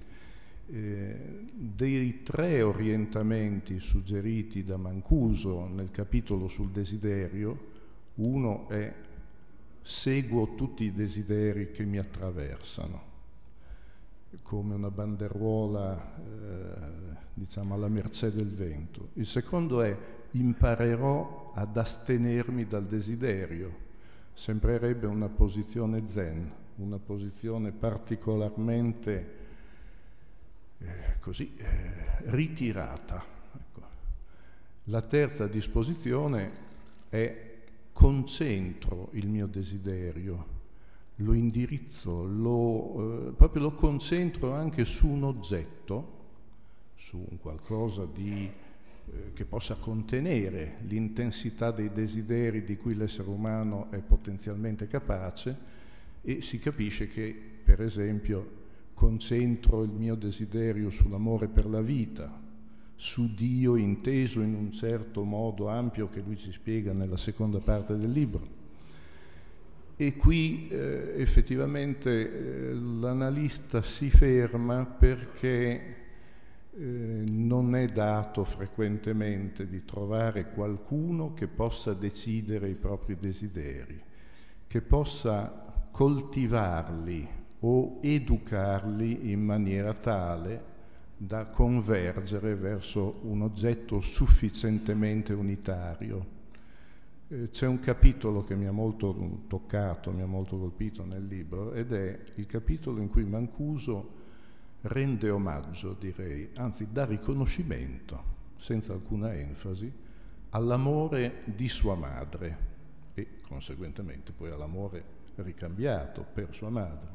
Dei 3 orientamenti suggeriti da Mancuso nel capitolo sul desiderio, uno è: seguo tutti i desideri che mi attraversano, come una banderuola diciamo alla mercé del vento. Il secondo è: imparerò ad astenermi dal desiderio. Sembrerebbe una posizione zen, una posizione particolarmente ritirata. Ecco. La terza disposizione è: concentro il mio desiderio, lo indirizzo, proprio lo concentro anche su un oggetto, su un qualcosa che possa contenere l'intensità dei desideri di cui l'essere umano è potenzialmente capace, e si capisce che, per esempio, concentro il mio desiderio sull'amore per la vita, su Dio inteso in un certo modo ampio che lui ci spiega nella seconda parte del libro. E qui effettivamente l'analista si ferma, perché non è dato frequentemente di trovare qualcuno che possa decidere i propri desideri, che possa coltivarli o educarli in maniera tale da convergere verso un oggetto sufficientemente unitario. C'è un capitolo che mi ha molto toccato, mi ha molto colpito nel libro, ed è il capitolo in cui Mancuso rende omaggio, direi, anzi dà riconoscimento, senza alcuna enfasi, all'amore di sua madre e conseguentemente poi all'amore ricambiato per sua madre,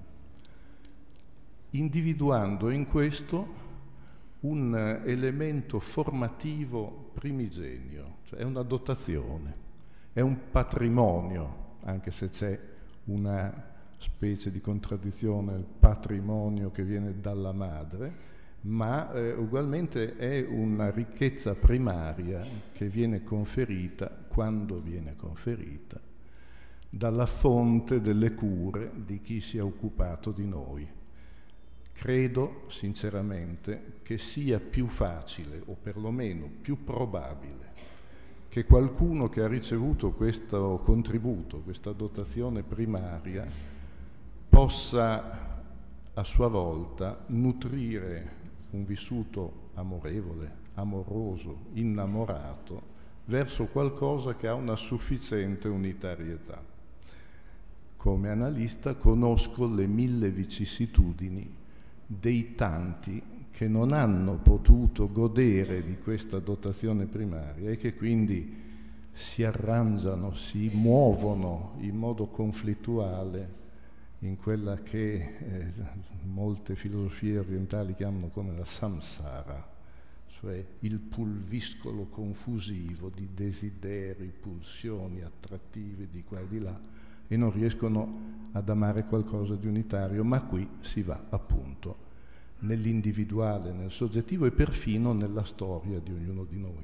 individuando in questo un elemento formativo primigenio, cioè è una dotazione, è un patrimonio, anche se c'è una specie di contraddizione, il patrimonio che viene dalla madre, ma ugualmente è una ricchezza primaria che viene conferita, quando viene conferita, dalla fonte delle cure di chi si è occupato di noi. Credo sinceramente che sia più facile, o perlomeno più probabile, che qualcuno che ha ricevuto questo contributo, questa dotazione primaria, possa a sua volta nutrire un vissuto amorevole, amoroso, innamorato, verso qualcosa che ha una sufficiente unitarietà. Come analista conosco le 1000 vicissitudini dei tanti che non hanno potuto godere di questa dotazione primaria e che quindi si arrangiano, si muovono in modo conflittuale in quella che molte filosofie orientali chiamano come la samsara, cioè il pulviscolo confusivo di desideri, pulsioni attrattive di qua e di là, e non riescono ad amare qualcosa di unitario, ma qui si va appunto nell'individuale, nel soggettivo e perfino nella storia di ognuno di noi.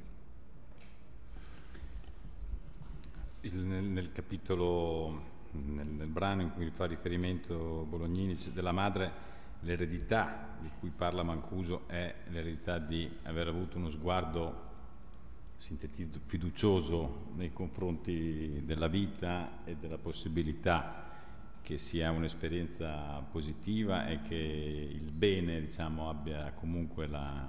Nel capitolo, nel brano in cui fa riferimento Bolognini della madre, l'eredità di cui parla Mancuso è l'eredità di aver avuto uno sguardo, sintetizzo, fiducioso nei confronti della vita e della possibilità che sia un'esperienza positiva e che il bene, diciamo, abbia comunque la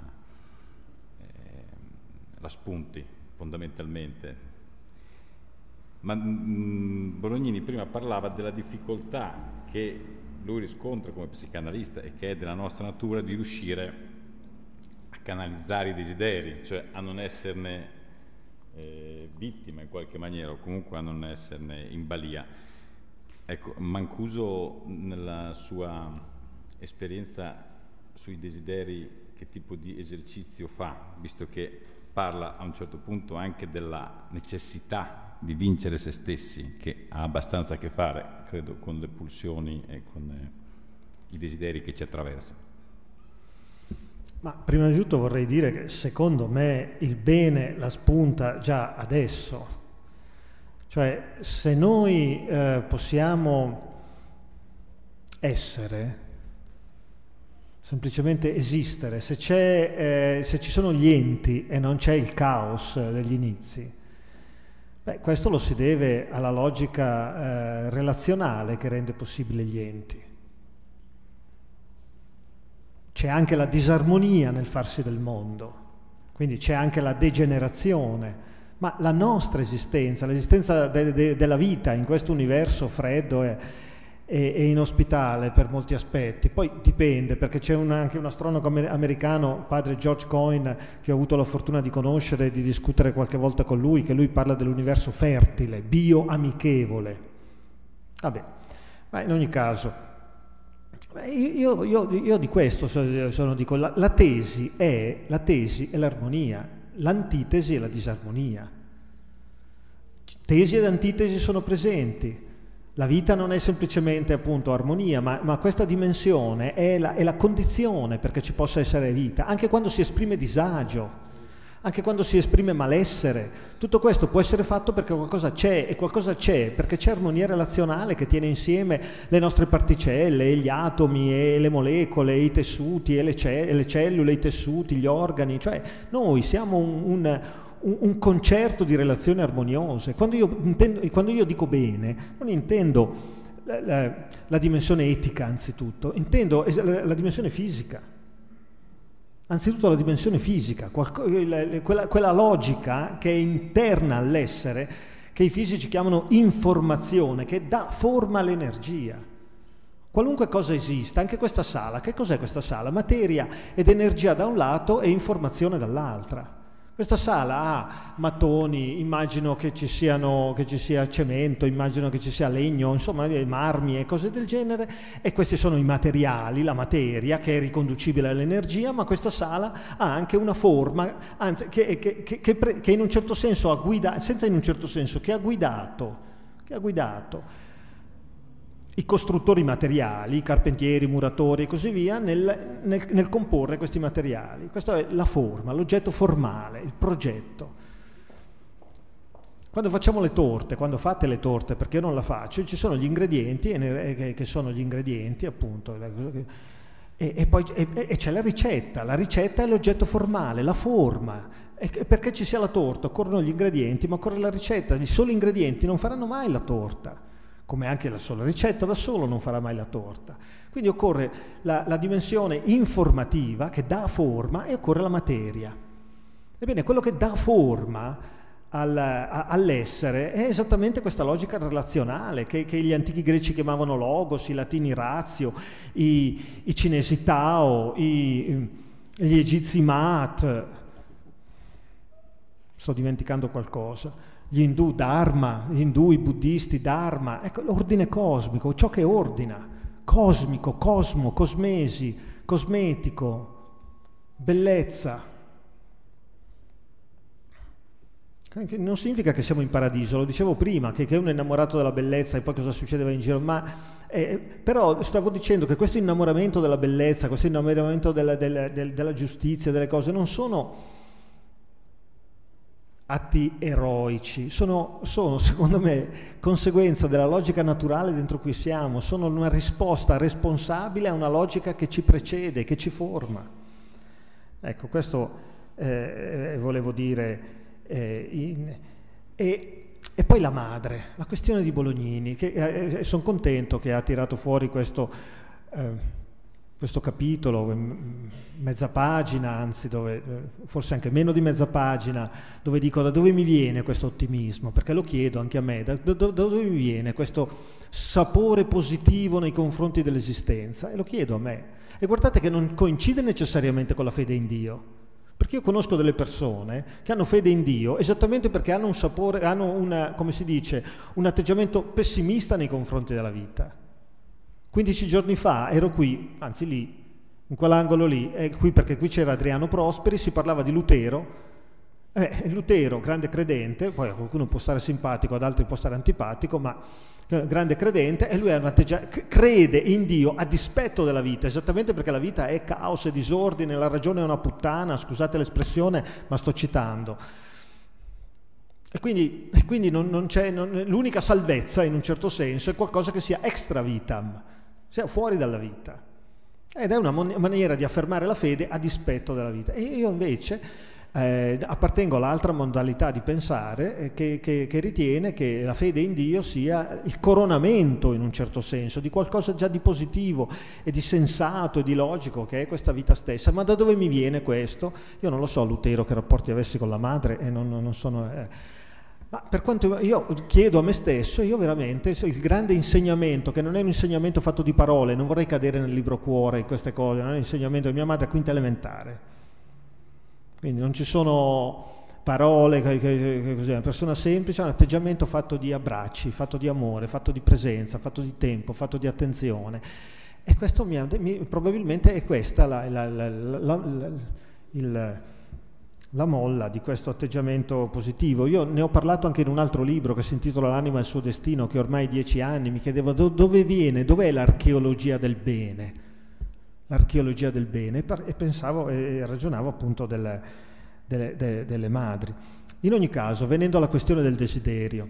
spunti fondamentalmente. Ma Bolognini prima parlava della difficoltà che lui riscontra come psicanalista e che è della nostra natura di riuscire a canalizzare i desideri, cioè a non esserne vittima in qualche maniera o comunque a non esserne in balia. Ecco, Mancuso nella sua esperienza sui desideri, che tipo di esercizio fa, visto che parla a un certo punto anche della necessità di vincere se stessi, che ha abbastanza a che fare, credo, con le pulsioni e con i desideri che ci attraversano. Ma prima di tutto vorrei dire che secondo me il bene la spunta già adesso. Cioè, se noi possiamo essere, semplicemente esistere, se ci sono gli enti e non c'è il caos degli inizi, questo lo si deve alla logica relazionale che rende possibile gli enti. C'è anche la disarmonia nel farsi del mondo, quindi c'è anche la degenerazione, ma la nostra esistenza, l'esistenza della vita in questo universo freddo e inospitale per molti aspetti, poi dipende, perché c'è anche un astronomo americano, padre George Coyne, che ho avuto la fortuna di conoscere e di discutere qualche volta con lui, che lui parla dell'universo fertile, bioamichevole. Vabbè, ma in ogni caso, io di questo dico, la tesi è l'armonia, l'antitesi è la disarmonia. Tesi ed antitesi sono presenti. La vita non è semplicemente appunto armonia, ma questa dimensione è la condizione perché ci possa essere vita, anche quando si esprime disagio, anche quando si esprime malessere. Tutto questo può essere fatto perché qualcosa c'è, e qualcosa c'è perché c'è armonia relazionale che tiene insieme le nostre particelle, gli atomi e le molecole, i tessuti e le cellule, i tessuti, gli organi. Cioè noi siamo un concerto di relazioni armoniose. Quando io dico bene, non intendo la dimensione etica anzitutto, intendo la dimensione fisica. Anzitutto la dimensione fisica, quella logica che è interna all'essere, che i fisici chiamano informazione, che dà forma all'energia. Qualunque cosa esista, anche questa sala, che cos'è questa sala? Materia ed energia da un lato e informazione dall'altra. Questa sala ha mattoni, immagino che ci sia cemento, immagino che ci sia legno, insomma marmi e cose del genere, e questi sono i materiali, la materia che è riconducibile all'energia, ma questa sala ha anche una forma, anzi che in un certo senso ha guidato, senza in un certo senso, che ha guidato i costruttori materiali, i carpentieri, i muratori e così via, nel comporre questi materiali. Questa è la forma, l'oggetto formale, il progetto. Quando facciamo le torte, quando fate le torte, perché io non la faccio, ci sono gli ingredienti, che sono gli ingredienti appunto, e poi c'è la ricetta è l'oggetto formale, la forma. E perché ci sia la torta occorrono gli ingredienti, ma occorre la ricetta. I soli ingredienti non faranno mai la torta, come anche la sola ricetta da solo non farà mai la torta. Quindi occorre la dimensione informativa che dà forma, e occorre la materia. Ebbene, quello che dà forma all'essere è esattamente questa logica relazionale che gli antichi greci chiamavano logos, i latini ratio, i cinesi tao, gli egizi mat. Sto dimenticando qualcosa. Gli indù dharma, i buddisti dharma, ecco l'ordine cosmico, ciò che ordina, cosmico, cosmo, cosmesi, cosmetico, bellezza. Non significa che siamo in paradiso, lo dicevo prima, che uno è innamorato della bellezza e poi cosa succedeva in giro, però stavo dicendo che questo innamoramento della bellezza, questo innamoramento della giustizia, delle cose, non sono atti eroici, sono secondo me conseguenza della logica naturale dentro cui siamo, sono una risposta responsabile a una logica che ci precede, che ci forma. Ecco, questo volevo dire. E poi la madre, la questione di Bolognini, che sono contento che ha tirato fuori questo capitolo, mezza pagina, anzi forse anche meno di mezza pagina, dove dico da dove mi viene questo ottimismo, perché lo chiedo anche a me, da dove mi viene questo sapore positivo nei confronti dell'esistenza, e lo chiedo a me. E guardate che non coincide necessariamente con la fede in Dio, Perché io conosco delle persone che hanno fede in Dio esattamente perché hanno un sapore, hanno una, come si dice, un atteggiamento pessimista nei confronti della vita. 15 giorni fa ero qui, anzi lì, in quell'angolo lì, qui perché qui c'era Adriano Prosperi, si parlava di Lutero. Lutero, grande credente, poi a qualcuno può stare simpatico, ad altri può stare antipatico, ma grande credente, e lui crede in Dio a dispetto della vita, esattamente perché la vita è caos e disordine, la ragione è una puttana, scusate l'espressione, ma sto citando. E quindi non c'è, l'unica salvezza in un certo senso è qualcosa che sia extra vitam, sia fuori dalla vita. Ed è una maniera di affermare la fede a dispetto della vita. E io invece appartengo all'altra modalità di pensare che ritiene che la fede in Dio sia il coronamento, in un certo senso, di qualcosa già di positivo e di sensato e di logico che è questa vita stessa. Ma da dove mi viene questo? Io non lo so, Lutero, che rapporti avessi con la madre, e non sono... ma per quanto io chiedo a me stesso, io veramente, il grande insegnamento, che non è un insegnamento fatto di parole, non vorrei cadere nel libro cuore in queste cose, non è l'insegnamento di mia madre a quinta elementare. Quindi non ci sono parole, così, una persona semplice ha un atteggiamento fatto di abbracci, fatto di amore, fatto di presenza, fatto di tempo, fatto di attenzione. E questo probabilmente è questa la molla di questo atteggiamento positivo. Io ne ho parlato anche in un altro libro che si intitola L'anima e il suo destino, che ormai 10 anni mi chiedevo dove viene, dov'è l'archeologia del bene? L'archeologia del bene, e pensavo e ragionavo appunto delle madri. In ogni caso, venendo alla questione del desiderio,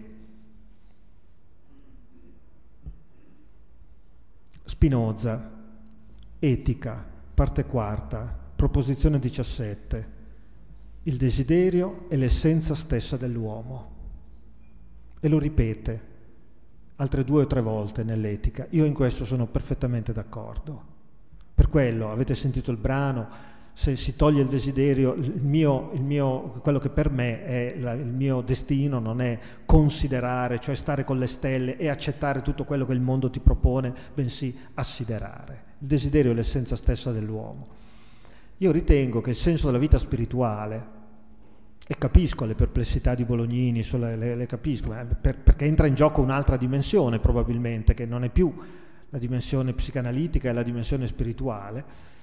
Spinoza, Etica, parte quarta, proposizione 17, il desiderio è l'essenza stessa dell'uomo, e lo ripete altre 2 o 3 volte nell'Etica. Io in questo sono perfettamente d'accordo. Per quello, avete sentito il brano, se si toglie il desiderio, quello che per me è il mio destino non è considerare, cioè stare con le stelle e accettare tutto quello che il mondo ti propone, bensì assiderare. Il desiderio è l'essenza stessa dell'uomo. Io ritengo che il senso della vita spirituale, e capisco le perplessità di Bolognini, le capisco, perché entra in gioco un'altra dimensione probabilmente, che non è più la dimensione psicanalitica e la dimensione spirituale.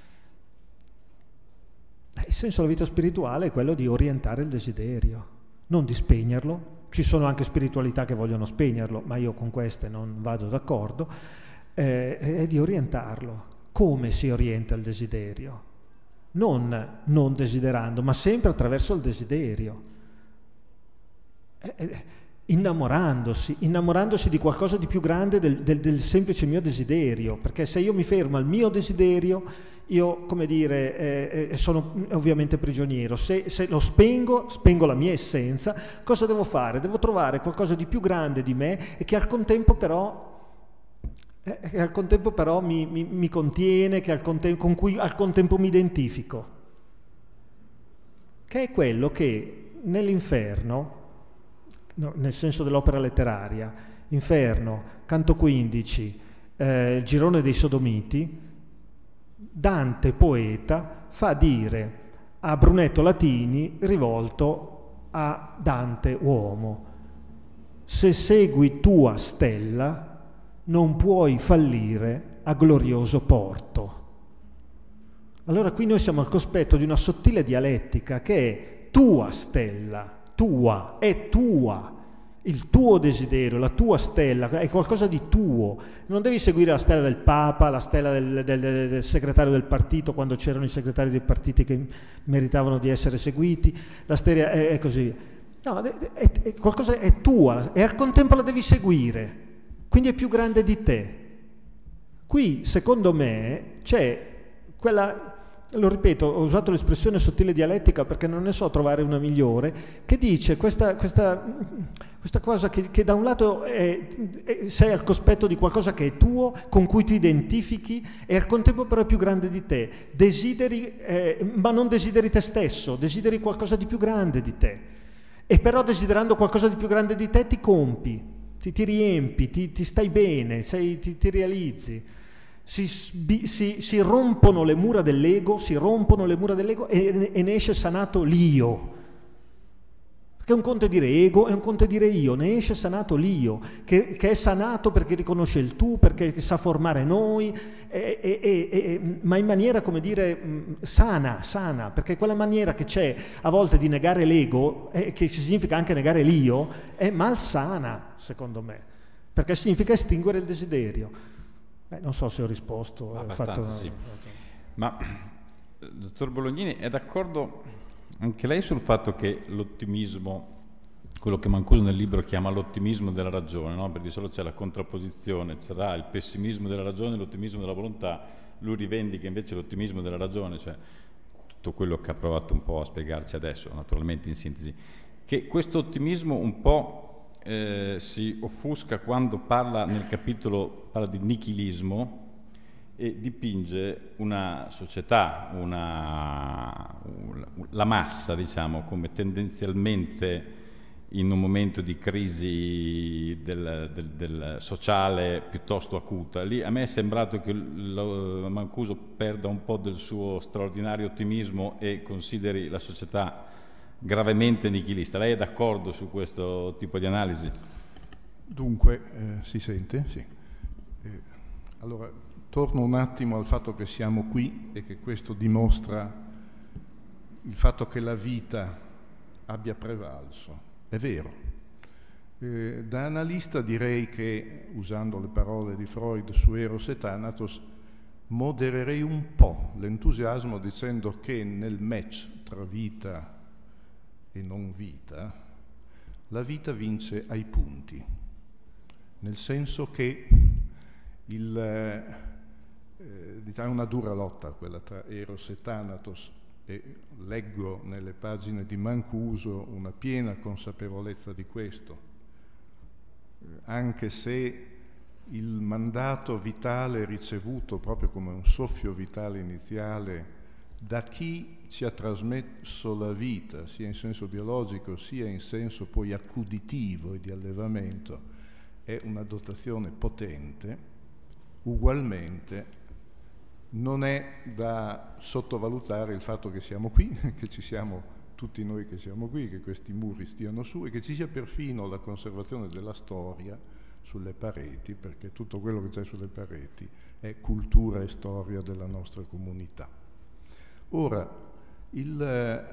Il senso della vita spirituale è quello di orientare il desiderio, non di spegnerlo. Ci sono anche spiritualità che vogliono spegnerlo, ma io con queste non vado d'accordo, è di orientarlo. Come si orienta il desiderio? Non desiderando, ma sempre attraverso il desiderio. Innamorandosi di qualcosa di più grande del semplice mio desiderio, perché se io mi fermo al mio desiderio, io, come dire, sono ovviamente prigioniero. Se lo spengo la mia essenza. Cosa devo fare? Devo trovare qualcosa di più grande di me e che al contempo però mi contiene, con cui al contempo mi identifico, che è quello che nell'inferno, nel senso dell'opera letteraria, Inferno, Canto 15, il girone dei Sodomiti, Dante poeta fa dire a Brunetto Latini, rivolto a Dante uomo: se segui tua stella non puoi fallire a glorioso porto. Allora qui noi siamo al cospetto di una sottile dialettica che è tua stella, tua, è tua, il tuo desiderio, la tua stella, è qualcosa di tuo. Non devi seguire la stella del Papa, la stella del segretario del partito, quando c'erano i segretari dei partiti che meritavano di essere seguiti, la stella è così. No, è qualcosa, è tua, e al contempo la devi seguire, quindi è più grande di te. Qui, secondo me, c'è quella... Lo ripeto, ho usato l'espressione sottile dialettica perché non ne so trovare una migliore, che dice questa cosa che da un lato sei al cospetto di qualcosa che è tuo, con cui ti identifichi, e al contempo però è più grande di te. Desideri, ma non desideri te stesso, desideri qualcosa di più grande di te. E però desiderando qualcosa di più grande di te ti compi, ti riempi, ti stai bene, ti realizzi. si rompono le mura dell'ego, e ne esce sanato l'io. Perché un conto è dire ego e un conto è dire io, ne esce sanato l'io, che è sanato perché riconosce il tu, perché sa formare noi, ma in maniera, come dire, sana, perché quella maniera che c'è a volte di negare l'ego, che significa anche negare l'io, è malsana, secondo me, perché significa estinguere il desiderio. Non so se ho risposto. Abbastanza, sì. Ma, dottor Bolognini, è d'accordo anche lei sul fatto che l'ottimismo, quello che Mancuso nel libro chiama l'ottimismo della ragione, no? Perché di solito c'è la contrapposizione, c'era il pessimismo della ragione e l'ottimismo della volontà, lui rivendica invece l'ottimismo della ragione, cioè tutto quello che ha provato un po' a spiegarci adesso, naturalmente in sintesi, che questo ottimismo un po' si offusca quando parla nel capitolo, parla di nichilismo, e dipinge una società, la massa, diciamo, come tendenzialmente in un momento di crisi del sociale piuttosto acuta. Lì a me è sembrato che Mancuso perda un po' del suo straordinario ottimismo e consideri la società gravemente nichilista. Lei è d'accordo su questo tipo di analisi? Dunque, si sente? Sì. Allora, torno un attimo al fatto che siamo qui e che questo dimostra il fatto che la vita abbia prevalso. È vero. Da analista direi che, usando le parole di Freud su Eros e Thanatos, modererei un po' l'entusiasmo dicendo che nel match tra vita e non vita, la vita vince ai punti, nel senso che diciamo, è una dura lotta quella tra Eros e Thanatos, e leggo nelle pagine di Mancuso una piena consapevolezza di questo, anche se il mandato vitale ricevuto proprio come un soffio vitale iniziale da chi ci ha trasmesso la vita, sia in senso biologico sia in senso poi accuditivo e di allevamento, è una dotazione potente. Ugualmente non è da sottovalutare il fatto che siamo qui, che ci siamo tutti noi che siamo qui, che questi muri stiano su e che ci sia perfino la conservazione della storia sulle pareti, perché tutto quello che c'è sulle pareti è cultura e storia della nostra comunità. Ora, il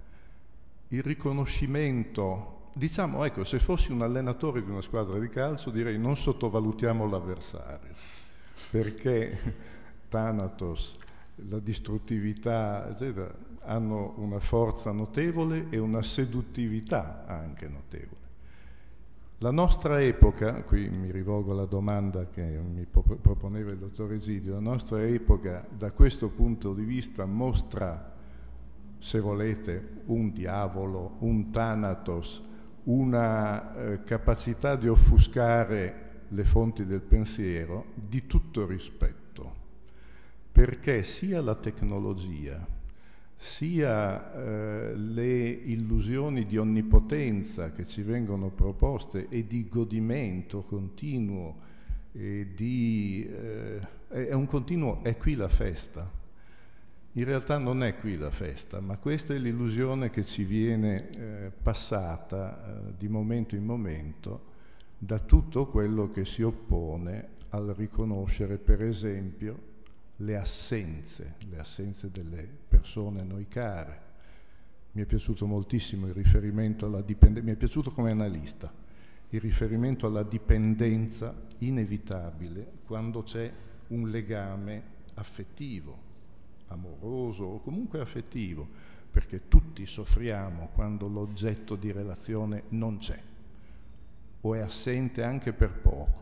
riconoscimento, diciamo, ecco, se fossi un allenatore di una squadra di calcio direi non sottovalutiamo l'avversario, perché Thanatos, la distruttività, eccetera, hanno una forza notevole e una seduttività anche notevole. La nostra epoca, qui mi rivolgo alla domanda che mi proponeva il dottor Egidio, la nostra epoca da questo punto di vista mostra, se volete, un diavolo, un Thanatos, una capacità di offuscare le fonti del pensiero di tutto rispetto, perché sia la tecnologia, sia le illusioni di onnipotenza che ci vengono proposte e di godimento continuo, è un continuo, è qui la festa. In realtà non è qui la festa, ma questa è l'illusione che ci viene passata di momento in momento da tutto quello che si oppone al riconoscere, per esempio, le assenze delle persone a noi care. Mi è piaciuto moltissimo il riferimento alla dipendenza, mi è piaciuto come analista, il riferimento alla dipendenza inevitabile quando c'è un legame affettivo, amoroso o comunque affettivo, perché tutti soffriamo quando l'oggetto di relazione non c'è o è assente anche per poco.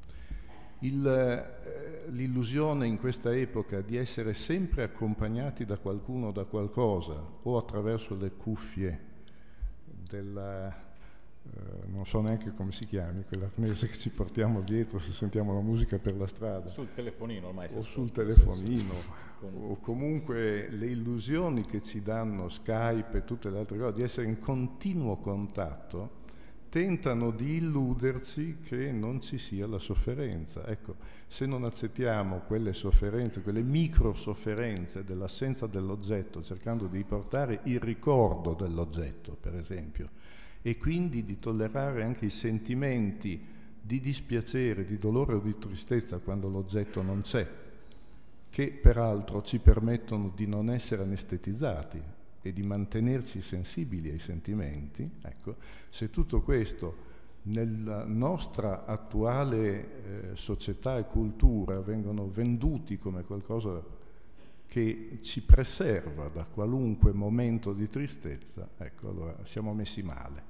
L'illusione in questa epoca di essere sempre accompagnati da qualcuno o da qualcosa, o attraverso le cuffie della, non so neanche come si chiami, quell'arnese che ci portiamo dietro se sentiamo la musica per la strada. Sul telefonino ormai. O sul telefonino, o comunque le illusioni che ci danno Skype e tutte le altre cose, di essere in continuo contatto, tentano di illuderci che non ci sia la sofferenza. Ecco, se non accettiamo quelle sofferenze, quelle micro sofferenze dell'assenza dell'oggetto, cercando di portare il ricordo dell'oggetto, per esempio, e quindi di tollerare anche i sentimenti di dispiacere, di dolore o di tristezza quando l'oggetto non c'è, che peraltro ci permettono di non essere anestetizzati e di mantenerci sensibili ai sentimenti, ecco, se tutto questo nella nostra attuale società e cultura vengono venduti come qualcosa che ci preserva da qualunque momento di tristezza, ecco, allora siamo messi male.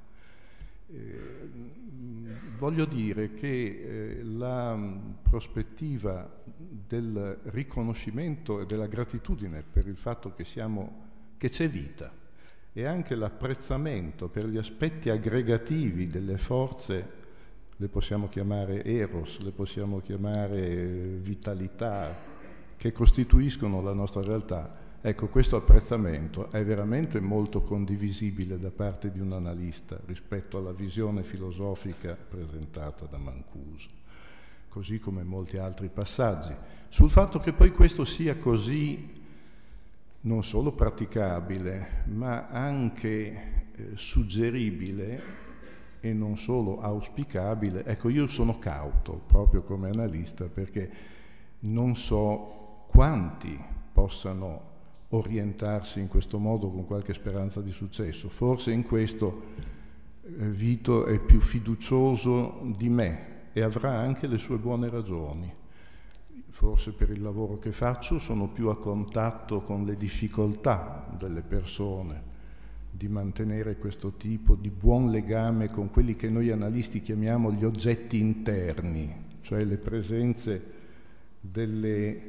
Voglio dire che la prospettiva del riconoscimento e della gratitudine per il fatto che c'è vita e anche l'apprezzamento per gli aspetti aggregativi delle forze, le possiamo chiamare eros, le possiamo chiamare vitalità, che costituiscono la nostra realtà. Ecco, questo apprezzamento è veramente molto condivisibile da parte di un analista rispetto alla visione filosofica presentata da Mancuso, così come molti altri passaggi. Sul fatto che poi questo sia così non solo praticabile, ma anche suggeribile e non solo auspicabile, ecco, io sono cauto proprio come analista, perché non so quanti possano orientarsi in questo modo con qualche speranza di successo. Forse in questo Vito è più fiducioso di me e avrà anche le sue buone ragioni. Forse per il lavoro che faccio sono più a contatto con le difficoltà delle persone di mantenere questo tipo di buon legame con quelli che noi analisti chiamiamo gli oggetti interni, cioè le presenze delle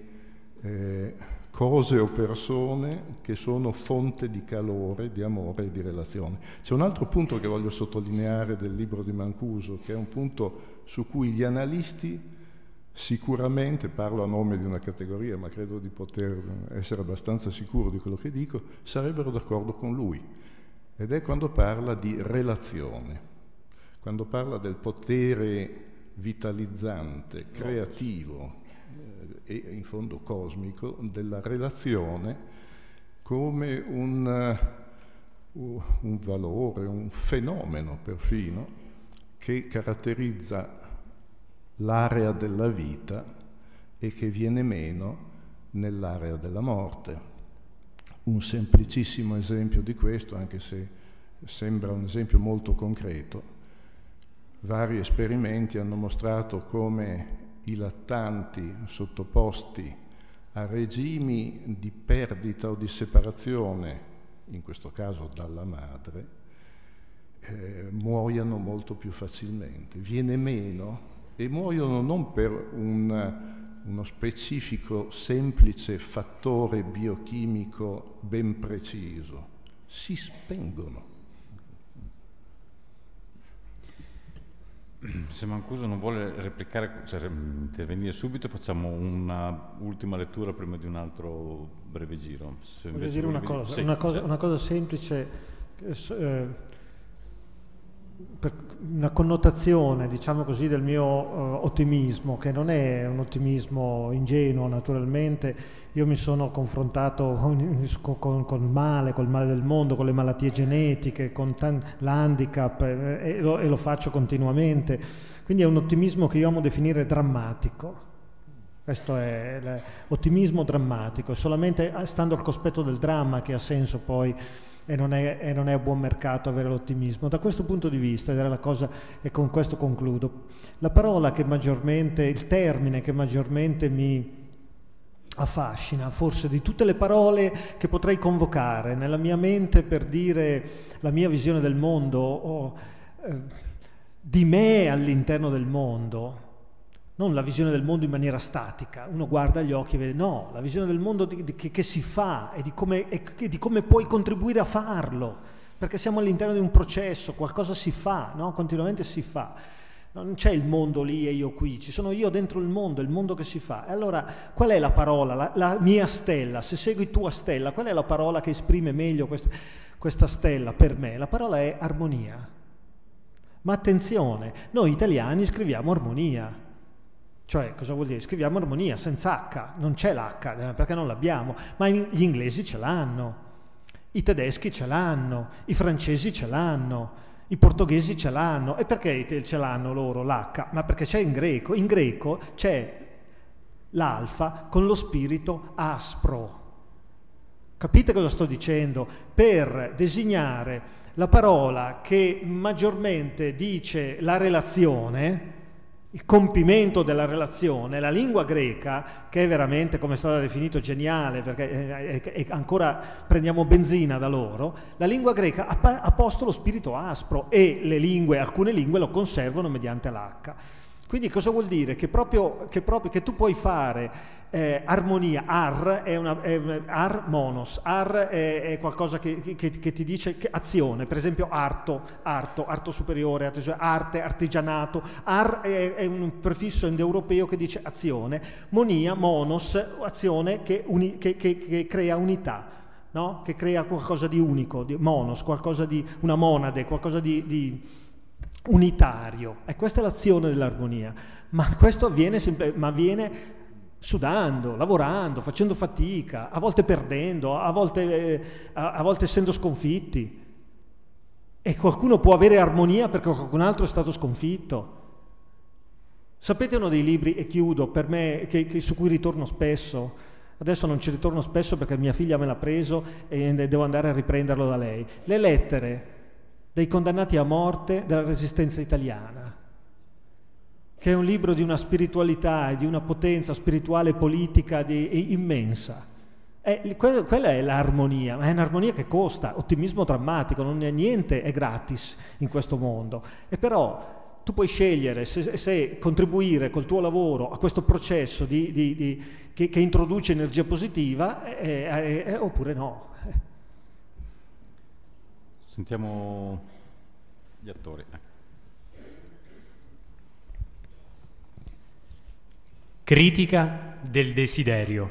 cose o persone che sono fonte di calore, di amore e di relazione. C'è un altro punto che voglio sottolineare del libro di Mancuso, che è un punto su cui gli analisti sicuramente, parlo a nome di una categoria, ma credo di poter essere abbastanza sicuro di quello che dico, sarebbero d'accordo con lui. Ed è quando parla di relazione, quando parla del potere vitalizzante, creativo e in fondo cosmico della relazione come un valore, un fenomeno perfino che caratterizza l'area della vita e che viene meno nell'area della morte. Un semplicissimo esempio di questo, anche se sembra un esempio molto concreto, vari esperimenti hanno mostrato come i lattanti sottoposti a regimi di perdita o di separazione, in questo caso dalla madre, muoiano molto più facilmente. Viene meno e muoiono non per uno specifico semplice fattore biochimico ben preciso, si spengono. Se Mancuso non vuole replicare, cioè intervenire subito, facciamo una ultima lettura prima di un altro breve giro. Voglio dire una cosa semplice, per una connotazione, diciamo così, del mio ottimismo, che non è un ottimismo ingenuo naturalmente. Io mi sono confrontato con il male, col male del mondo, con le malattie genetiche, con l'handicap e lo faccio continuamente. Quindi è un ottimismo che io amo definire drammatico. Questo è l'ottimismo drammatico, è solamente stando al cospetto del dramma che ha senso poi e non è a buon mercato avere l'ottimismo. Da questo punto di vista, ed era la cosa, e con questo concludo, la parola che maggiormente, il termine che maggiormente mi affascina, forse di tutte le parole che potrei convocare nella mia mente per dire la mia visione del mondo, di me all'interno del mondo, non la visione del mondo in maniera statica, uno guarda agli occhi e vede, no, la visione del mondo che si fa e di come puoi contribuire a farlo, perché siamo all'interno di un processo, qualcosa si fa, no? Continuamente si fa. Non c'è il mondo lì e io qui, ci sono io dentro il mondo che si fa. E allora, qual è la parola, la mia stella? Se segui tua stella, qual è la parola che esprime meglio questa stella per me? La parola è armonia. Ma attenzione, noi italiani scriviamo armonia. Cioè, cosa vuol dire? Scriviamo armonia senza H, non c'è l'H, perché non l'abbiamo, ma gli inglesi ce l'hanno, i tedeschi ce l'hanno, i francesi ce l'hanno, i portoghesi ce l'hanno. E perché ce l'hanno loro l'H? Ma perché c'è in greco c'è l'alfa con lo spirito aspro. Capite cosa sto dicendo? Per designare la parola che maggiormente dice la relazione, il compimento della relazione, la lingua greca, che è veramente, come è stato definito, geniale, perché ancora prendiamo benzina da loro, la lingua greca ha posto lo spirito aspro e alcune lingue lo conservano mediante l'H. Quindi cosa vuol dire? Che tu puoi fare armonia, ar monos, è qualcosa che ti dice azione, per esempio arto superiore, arte, artigianato, è un prefisso indoeuropeo che dice azione, monia, monos, azione che crea unità, no? Che crea qualcosa di unico, di monos, qualcosa di una monade, qualcosa di unitario. E questa è l'azione dell'armonia, ma questo avviene sudando, lavorando, facendo fatica, a volte perdendo, a volte essendo sconfitti. E qualcuno può avere armonia perché qualcun altro è stato sconfitto. Sapete uno dei libri, e chiudo, per me, su cui ritorno spesso? Adesso non ci ritorno spesso perché mia figlia me l'ha preso e devo andare a riprenderlo da lei. Le lettere dei condannati a morte della Resistenza italiana, che è un libro di una spiritualità e di una potenza spirituale e politica immensa. Quella è l'armonia, ma è un'armonia che costa, ottimismo drammatico, niente è gratis in questo mondo. E però tu puoi scegliere se contribuire col tuo lavoro a questo processo che introduce energia positiva oppure no. Sentiamo gli attori. Critica del desiderio.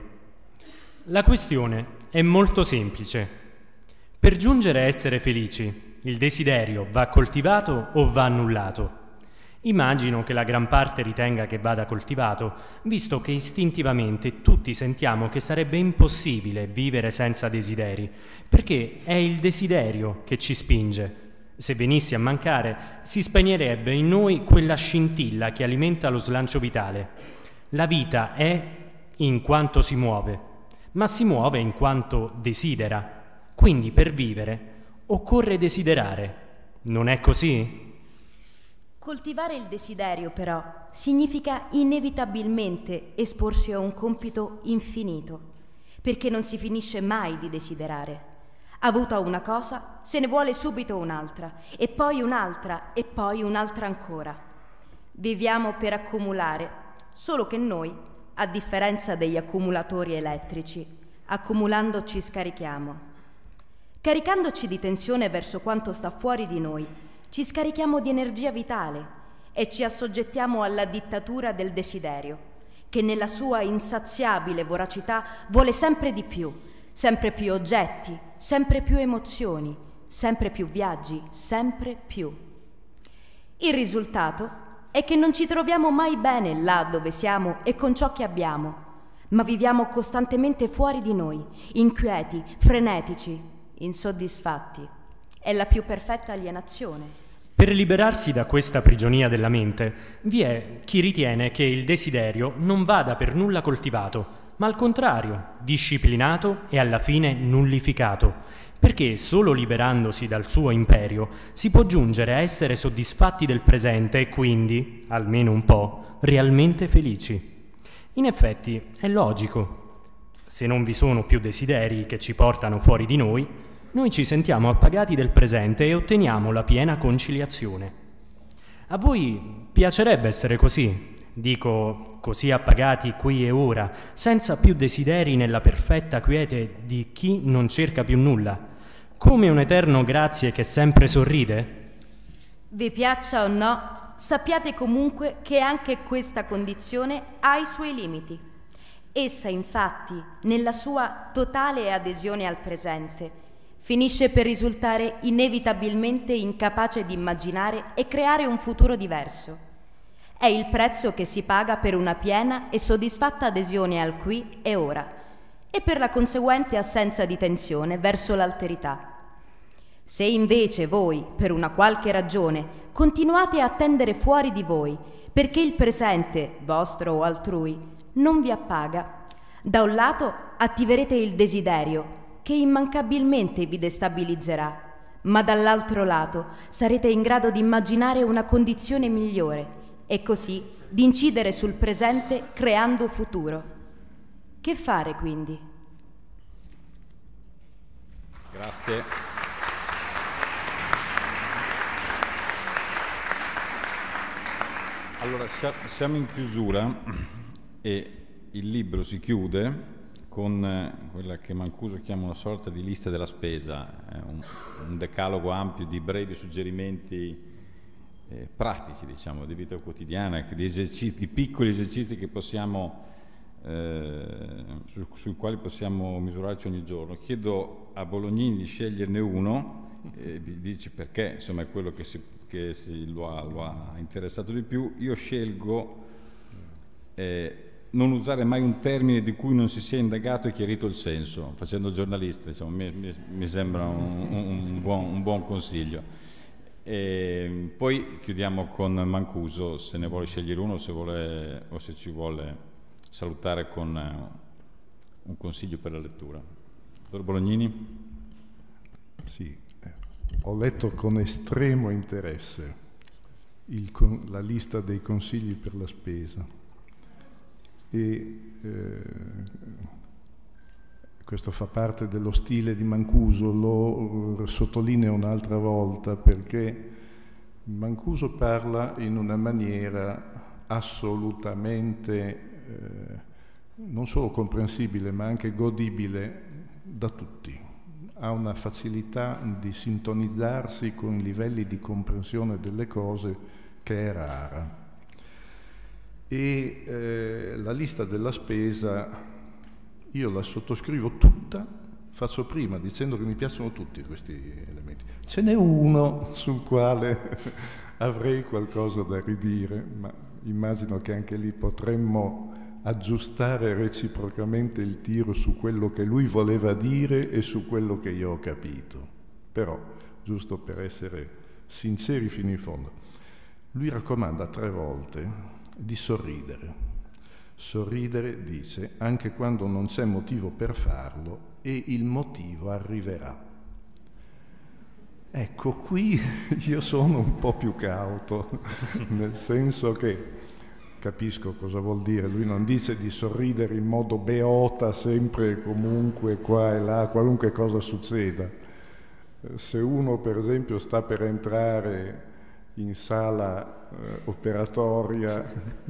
La questione è molto semplice. Per giungere a essere felici, il desiderio va coltivato o va annullato? Immagino che la gran parte ritenga che vada coltivato, visto che istintivamente tutti sentiamo che sarebbe impossibile vivere senza desideri, perché è il desiderio che ci spinge. Se venisse a mancare, si spegnerebbe in noi quella scintilla che alimenta lo slancio vitale. La vita è in quanto si muove, ma si muove in quanto desidera. Quindi per vivere occorre desiderare. Non è così? Coltivare il desiderio, però, significa inevitabilmente esporsi a un compito infinito, perché non si finisce mai di desiderare. Avuta una cosa, se ne vuole subito un'altra, e poi un'altra, e poi un'altra ancora. Viviamo per accumulare, solo che noi, a differenza degli accumulatori elettrici, accumulandoci scarichiamo. Caricandoci di tensione verso quanto sta fuori di noi, ci scarichiamo di energia vitale e ci assoggettiamo alla dittatura del desiderio, che nella sua insaziabile voracità vuole sempre di più, sempre più oggetti, sempre più emozioni, sempre più viaggi, sempre più. Il risultato è che non ci troviamo mai bene là dove siamo e con ciò che abbiamo, ma viviamo costantemente fuori di noi, inquieti, frenetici, insoddisfatti. È la più perfetta alienazione. Per liberarsi da questa prigionia della mente, vi è chi ritiene che il desiderio non vada per nulla coltivato, ma al contrario, disciplinato e alla fine nullificato, perché solo liberandosi dal suo imperio si può giungere a essere soddisfatti del presente e quindi, almeno un po', realmente felici. In effetti è logico. Se non vi sono più desideri che ci portano fuori di noi ci sentiamo appagati del presente e otteniamo la piena conciliazione. A voi piacerebbe essere così? Dico, così appagati qui e ora, senza più desideri nella perfetta quiete di chi non cerca più nulla, come un eterno grazie che sempre sorride? Vi piaccia o no, sappiate comunque che anche questa condizione ha i suoi limiti. Essa, infatti, nella sua totale adesione al presente, finisce per risultare inevitabilmente incapace di immaginare e creare un futuro diverso. È il prezzo che si paga per una piena e soddisfatta adesione al qui e ora e per la conseguente assenza di tensione verso l'alterità. Se invece voi, per una qualche ragione, continuate a tendere fuori di voi perché il presente, vostro o altrui, non vi appaga, da un lato attiverete il desiderio che immancabilmente vi destabilizzerà, ma dall'altro lato sarete in grado di immaginare una condizione migliore e così di incidere sul presente creando futuro. Che fare quindi? Grazie. Allora, siamo in chiusura e il libro si chiude con quella che Mancuso chiama una sorta di lista della spesa, un decalogo ampio di brevi suggerimenti pratici, diciamo, di vita quotidiana, di piccoli esercizi che possiamo, sui quali possiamo misurarci ogni giorno. Chiedo a Bolognini di sceglierne uno, di dirci perché, insomma, è quello che lo ha interessato di più. Io scelgo non usare mai un termine di cui non si sia indagato e chiarito il senso. Facendo giornalista, diciamo, mi sembra un buon consiglio. E poi chiudiamo con Mancuso, se ne vuole scegliere uno o se ci vuole salutare con un consiglio per la lettura. Dottor Bolognini? Sì, ho letto con estremo interesse la lista dei consigli per la spesa. E questo fa parte dello stile di Mancuso, lo sottolineo un'altra volta perché Mancuso parla in una maniera assolutamente non solo comprensibile ma anche godibile da tutti. Ha una facilità di sintonizzarsi con i livelli di comprensione delle cose che è rara. E la lista della spesa io la sottoscrivo tutta, faccio prima dicendo che mi piacciono tutti questi elementi. Ce n'è uno sul quale avrei qualcosa da ridire, ma immagino che anche lì potremmo aggiustare reciprocamente il tiro su quello che lui voleva dire e su quello che io ho capito. Però, giusto per essere sinceri fino in fondo, lui raccomanda 3 volte di sorridere. Sorridere, dice, anche quando non c'è motivo per farlo e il motivo arriverà. Ecco, qui io sono un po' più cauto, nel senso che capisco cosa vuol dire. Lui non dice di sorridere in modo beota sempre e comunque, qua e là, qualunque cosa succeda. Se uno, per esempio, sta per entrare in sala operatoria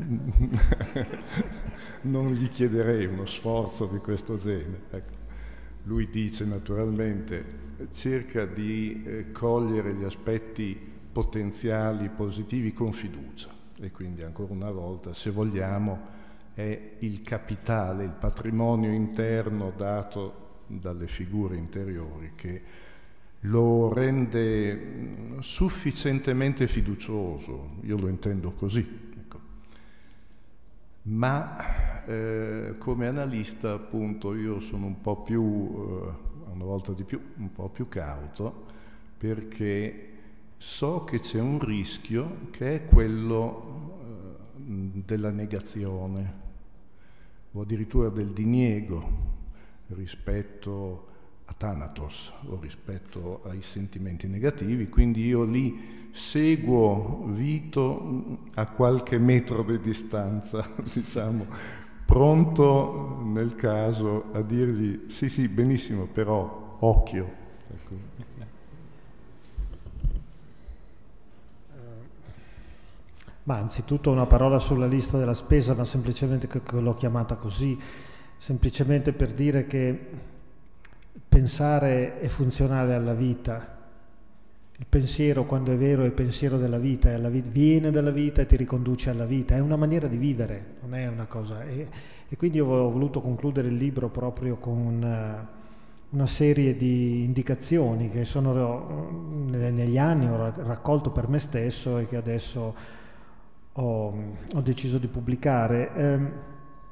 non gli chiederei uno sforzo di questo genere. Ecco. Lui dice naturalmente cerca di cogliere gli aspetti potenziali positivi con fiducia e quindi ancora una volta, se vogliamo, è il capitale, il patrimonio interno dato dalle figure interiori che lo rende sufficientemente fiducioso, io lo intendo così. Ecco. Ma come analista, appunto, io sono un po' più, una volta di più, un po' più cauto, perché so che c'è un rischio che è quello della negazione, o addirittura del diniego rispetto a Thanatos o rispetto ai sentimenti negativi, quindi io lì seguo Vito a qualche metro di distanza, diciamo, pronto nel caso a dirgli sì sì benissimo però occhio. Ecco. Ma anzitutto una parola sulla lista della spesa, ma semplicemente che l'ho chiamata così, semplicemente per dire che pensare è funzionale alla vita. Il pensiero, quando è vero, è il pensiero della vita, viene dalla vita e ti riconduce alla vita. È una maniera di vivere, non è una cosa. E quindi io ho voluto concludere il libro proprio con una serie di indicazioni che sono negli anni ho raccolto per me stesso e che adesso ho deciso di pubblicare.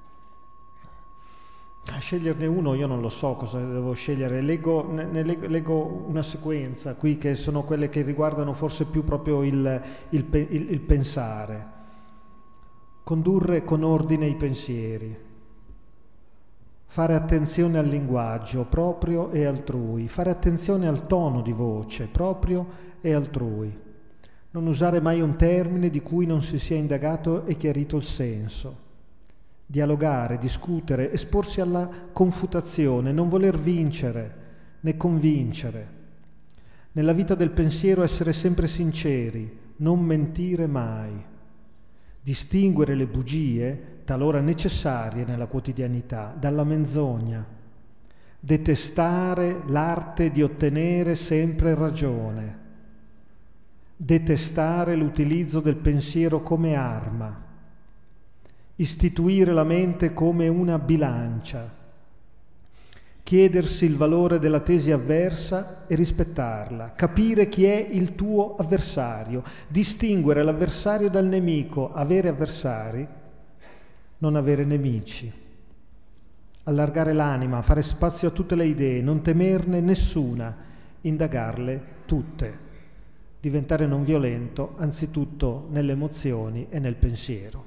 A sceglierne uno io non lo so cosa devo scegliere, leggo una sequenza qui che sono quelle che riguardano forse più proprio il pensare. Condurre con ordine i pensieri, fare attenzione al linguaggio proprio e altrui, fare attenzione al tono di voce proprio e altrui, non usare mai un termine di cui non si sia indagato e chiarito il senso, dialogare, discutere, esporsi alla confutazione, non voler vincere né convincere. Nella vita del pensiero essere sempre sinceri, non mentire mai. Distinguere le bugie, talora necessarie nella quotidianità, dalla menzogna. Detestare l'arte di ottenere sempre ragione. Detestare l'utilizzo del pensiero come arma. Istituire la mente come una bilancia, chiedersi il valore della tesi avversa e rispettarla, capire chi è il tuo avversario, distinguere l'avversario dal nemico, avere avversari, non avere nemici, allargare l'anima, fare spazio a tutte le idee, non temerne nessuna, indagarle tutte, diventare non violento anzitutto nelle emozioni e nel pensiero.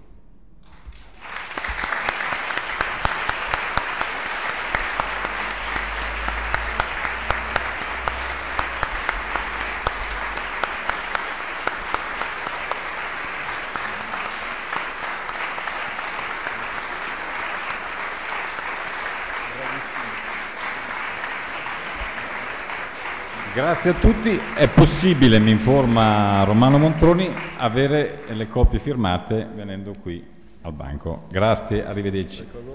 Grazie a tutti. È possibile, mi informa Romano Montroni, avere le copie firmate venendo qui al banco. Grazie, arrivederci.